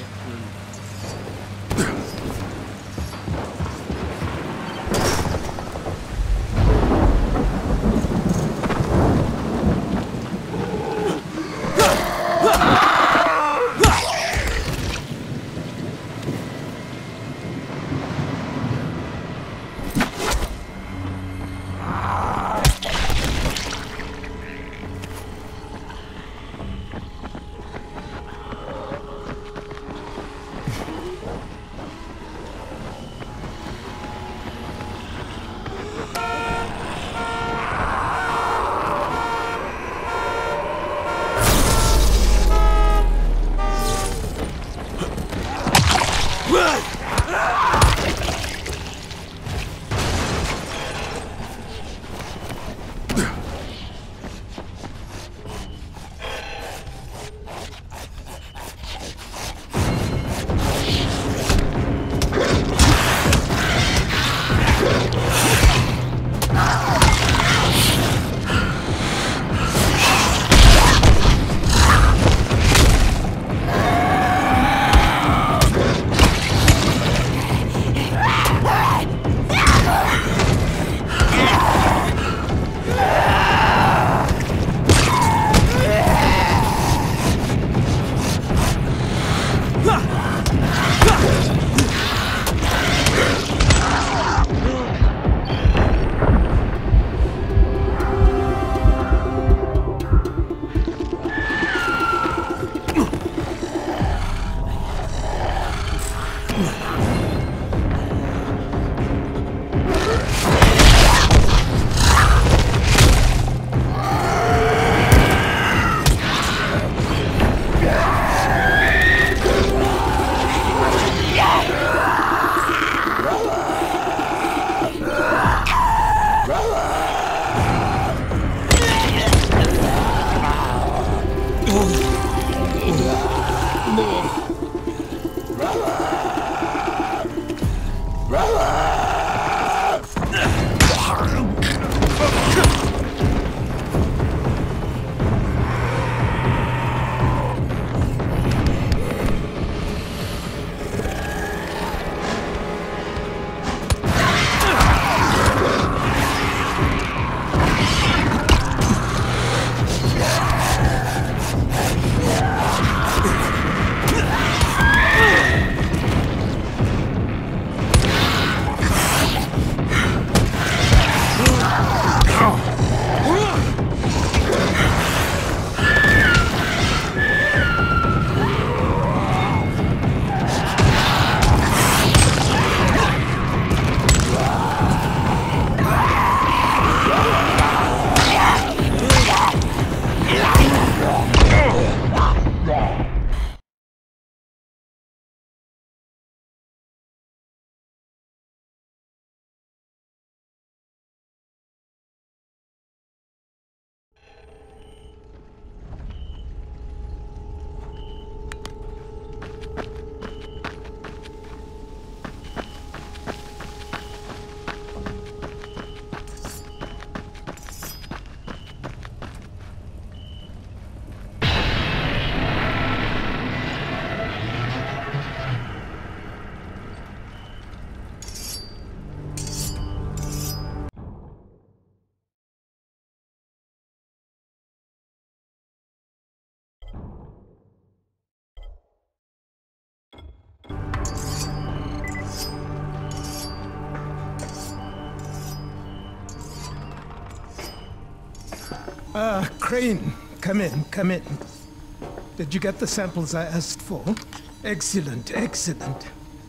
[SPEAKER 9] Crane, come in, come in. Did you get the samples I asked for? Excellent, excellent.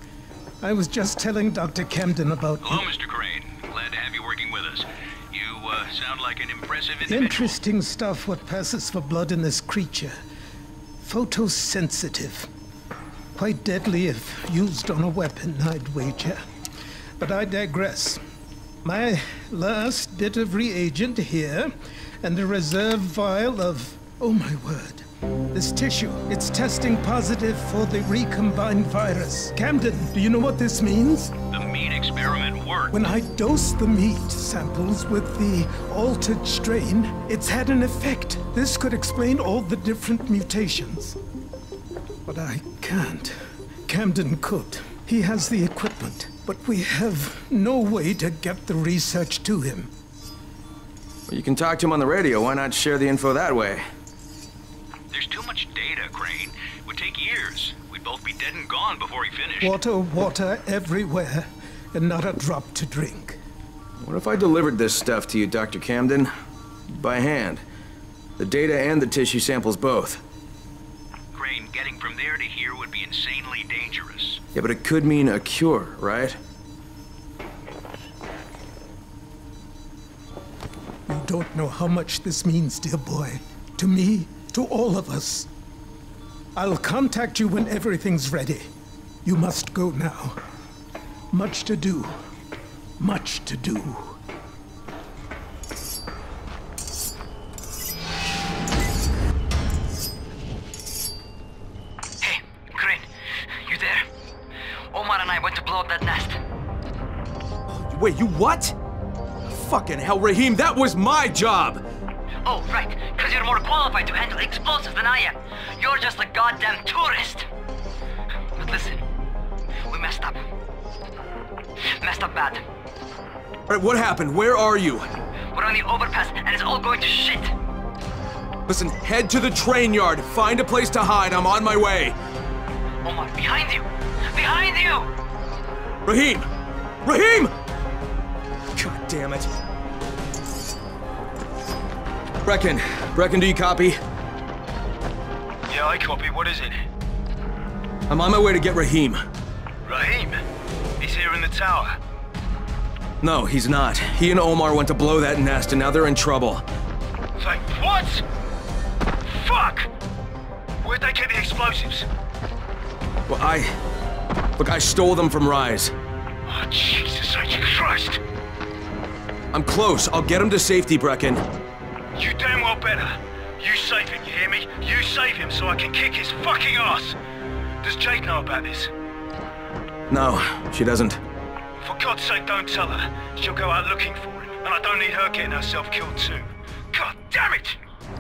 [SPEAKER 9] I was just telling Dr. Camden about...
[SPEAKER 6] Hello, Mr. Crane. Glad to have you working with us. You, sound like an impressive individual.
[SPEAKER 9] Interesting stuff what passes for blood in this creature. Photosensitive. Quite deadly if used on a weapon, I'd wager. But I digress. My last bit of reagent here, and a reserve vial of... oh my word. This tissue, it's testing positive for the recombined virus. Camden, do you know what this means?
[SPEAKER 6] The meat experiment worked.
[SPEAKER 9] When I dosed the meat samples with the altered strain, it's had an effect. This could explain all the different mutations. But I can't. Camden could. He has the equipment, but we have no way to get the research to him.
[SPEAKER 1] Well, you can talk to him on the radio. Why not share the info that way?
[SPEAKER 6] There's too much data, Crane. It would take years. We'd both be dead and gone before he finished.
[SPEAKER 9] Water, water everywhere, and not a drop to drink.
[SPEAKER 1] What if I delivered this stuff to you, Dr. Camden? By hand. The data and the tissue samples both.
[SPEAKER 6] Crane, getting from there to here would be insanely dangerous.
[SPEAKER 1] Yeah, but it could mean a cure, right?
[SPEAKER 9] You don't know how much this means, dear boy. To me, to all of us. I'll contact you when everything's ready. You must go now. Much to do. Much to do.
[SPEAKER 17] Hey, Crane, you there? Omar and I went to blow up that nest.
[SPEAKER 18] Wait, you what? Fucking hell, Rahim, that was my job!
[SPEAKER 17] Oh, right, because you're more qualified to handle explosives than I am. You're just a goddamn tourist. But listen, we messed up. Messed up bad.
[SPEAKER 18] Alright, what happened? Where are you?
[SPEAKER 17] We're on the overpass, and it's all going to shit.
[SPEAKER 18] Listen, head to the train yard. Find a place to hide. I'm on my way.
[SPEAKER 17] Omar, behind you! Behind you!
[SPEAKER 18] Rahim! Rahim! God damn it.
[SPEAKER 1] Brecken, do you copy?
[SPEAKER 19] Yeah, I copy. What is it?
[SPEAKER 1] I'm on my way to get Rahim.
[SPEAKER 19] Rahim? He's here in the tower.
[SPEAKER 1] No, he's not. He and Omar went to blow that nest, and now they're in trouble.
[SPEAKER 19] Like, what? Fuck! Where'd they get the explosives?
[SPEAKER 1] Well, Look, I stole them from Rise.
[SPEAKER 19] Oh, Jesus H. Christ!
[SPEAKER 1] I'm close. I'll get him to safety, Brecken.
[SPEAKER 19] You damn well better. You save him, you hear me? You save him so I can kick his fucking ass! Does Jade know about this?
[SPEAKER 1] No, she doesn't.
[SPEAKER 19] For God's sake, don't tell her. She'll go out looking for him, and I don't need her getting herself killed too. God damn it!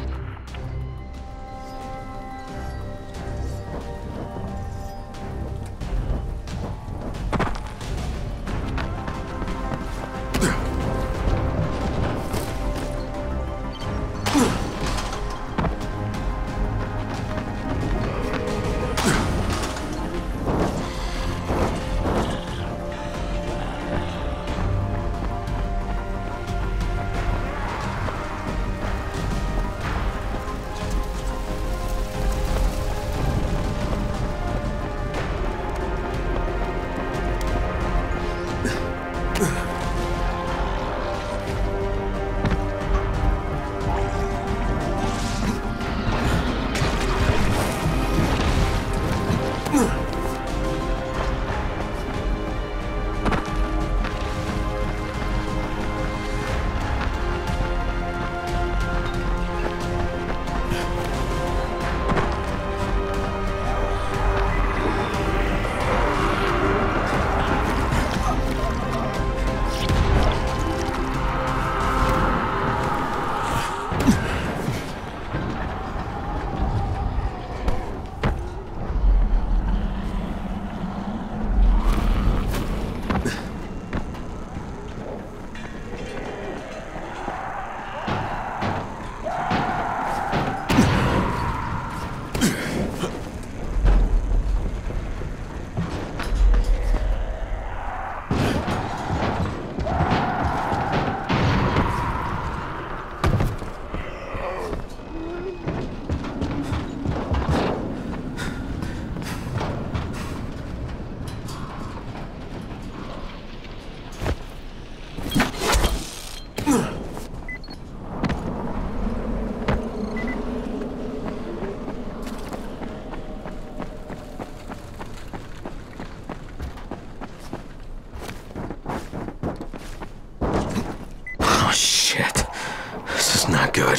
[SPEAKER 1] Good.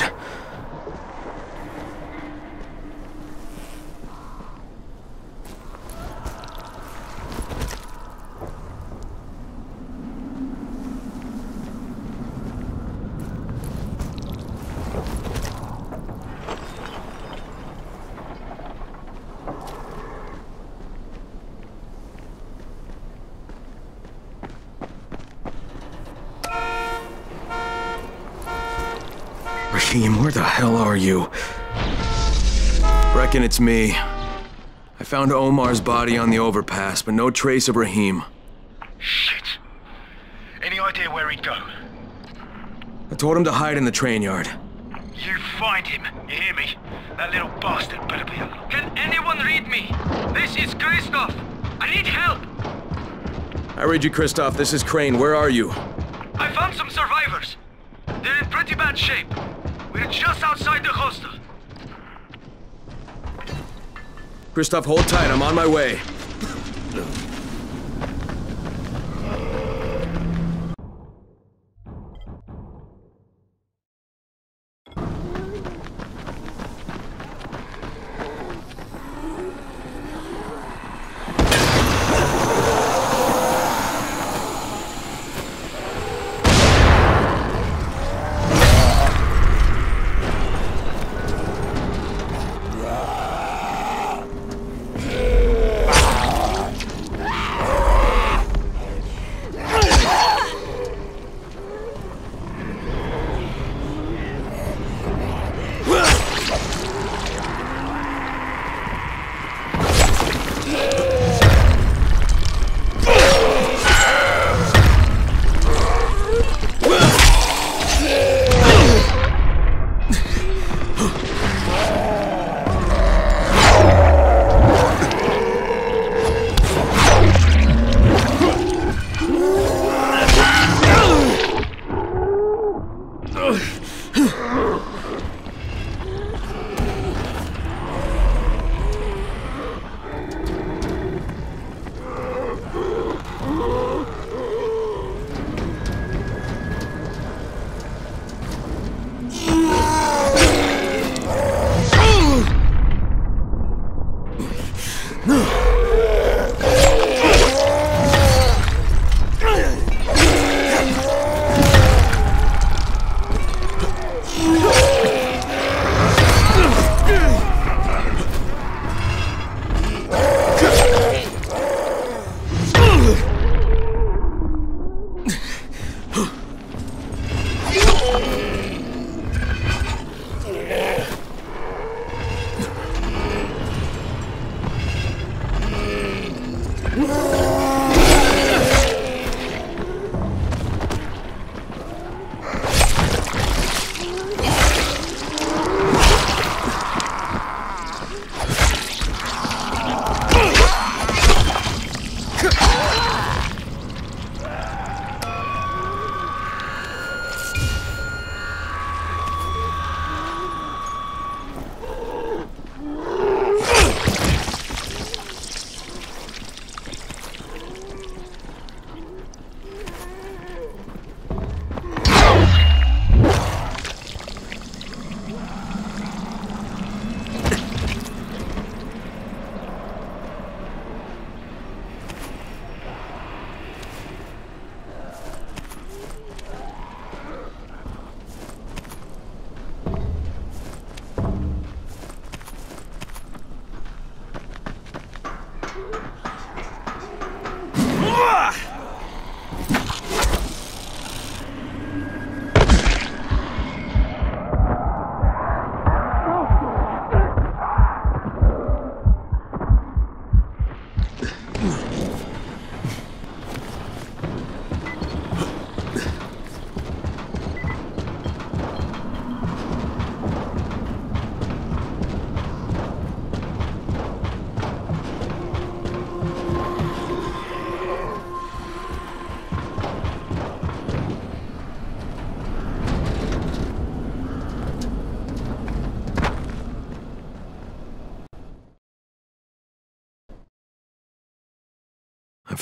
[SPEAKER 1] Rahim, where the hell are you? Reckon it's me. I found Omar's body on the overpass, but no trace of Rahim.
[SPEAKER 19] Shit. Any idea where he'd go?
[SPEAKER 1] I told him to hide in the train yard.
[SPEAKER 19] You find him, you hear me? That little bastard better be alive. Can anyone read me? This is Christoph. I need help.
[SPEAKER 1] I read you, Christoph. This is Crane. Where are you?
[SPEAKER 19] I found some survivors. They're in pretty bad shape. We're just outside the hostel.
[SPEAKER 1] Christoph, hold tight. I'm on my way.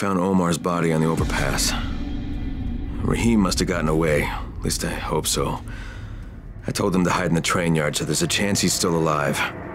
[SPEAKER 1] found Omar's body on the overpass. Rahim must have gotten away. At least I hope so. I told him to hide in the train yard, so there's a chance he's still alive.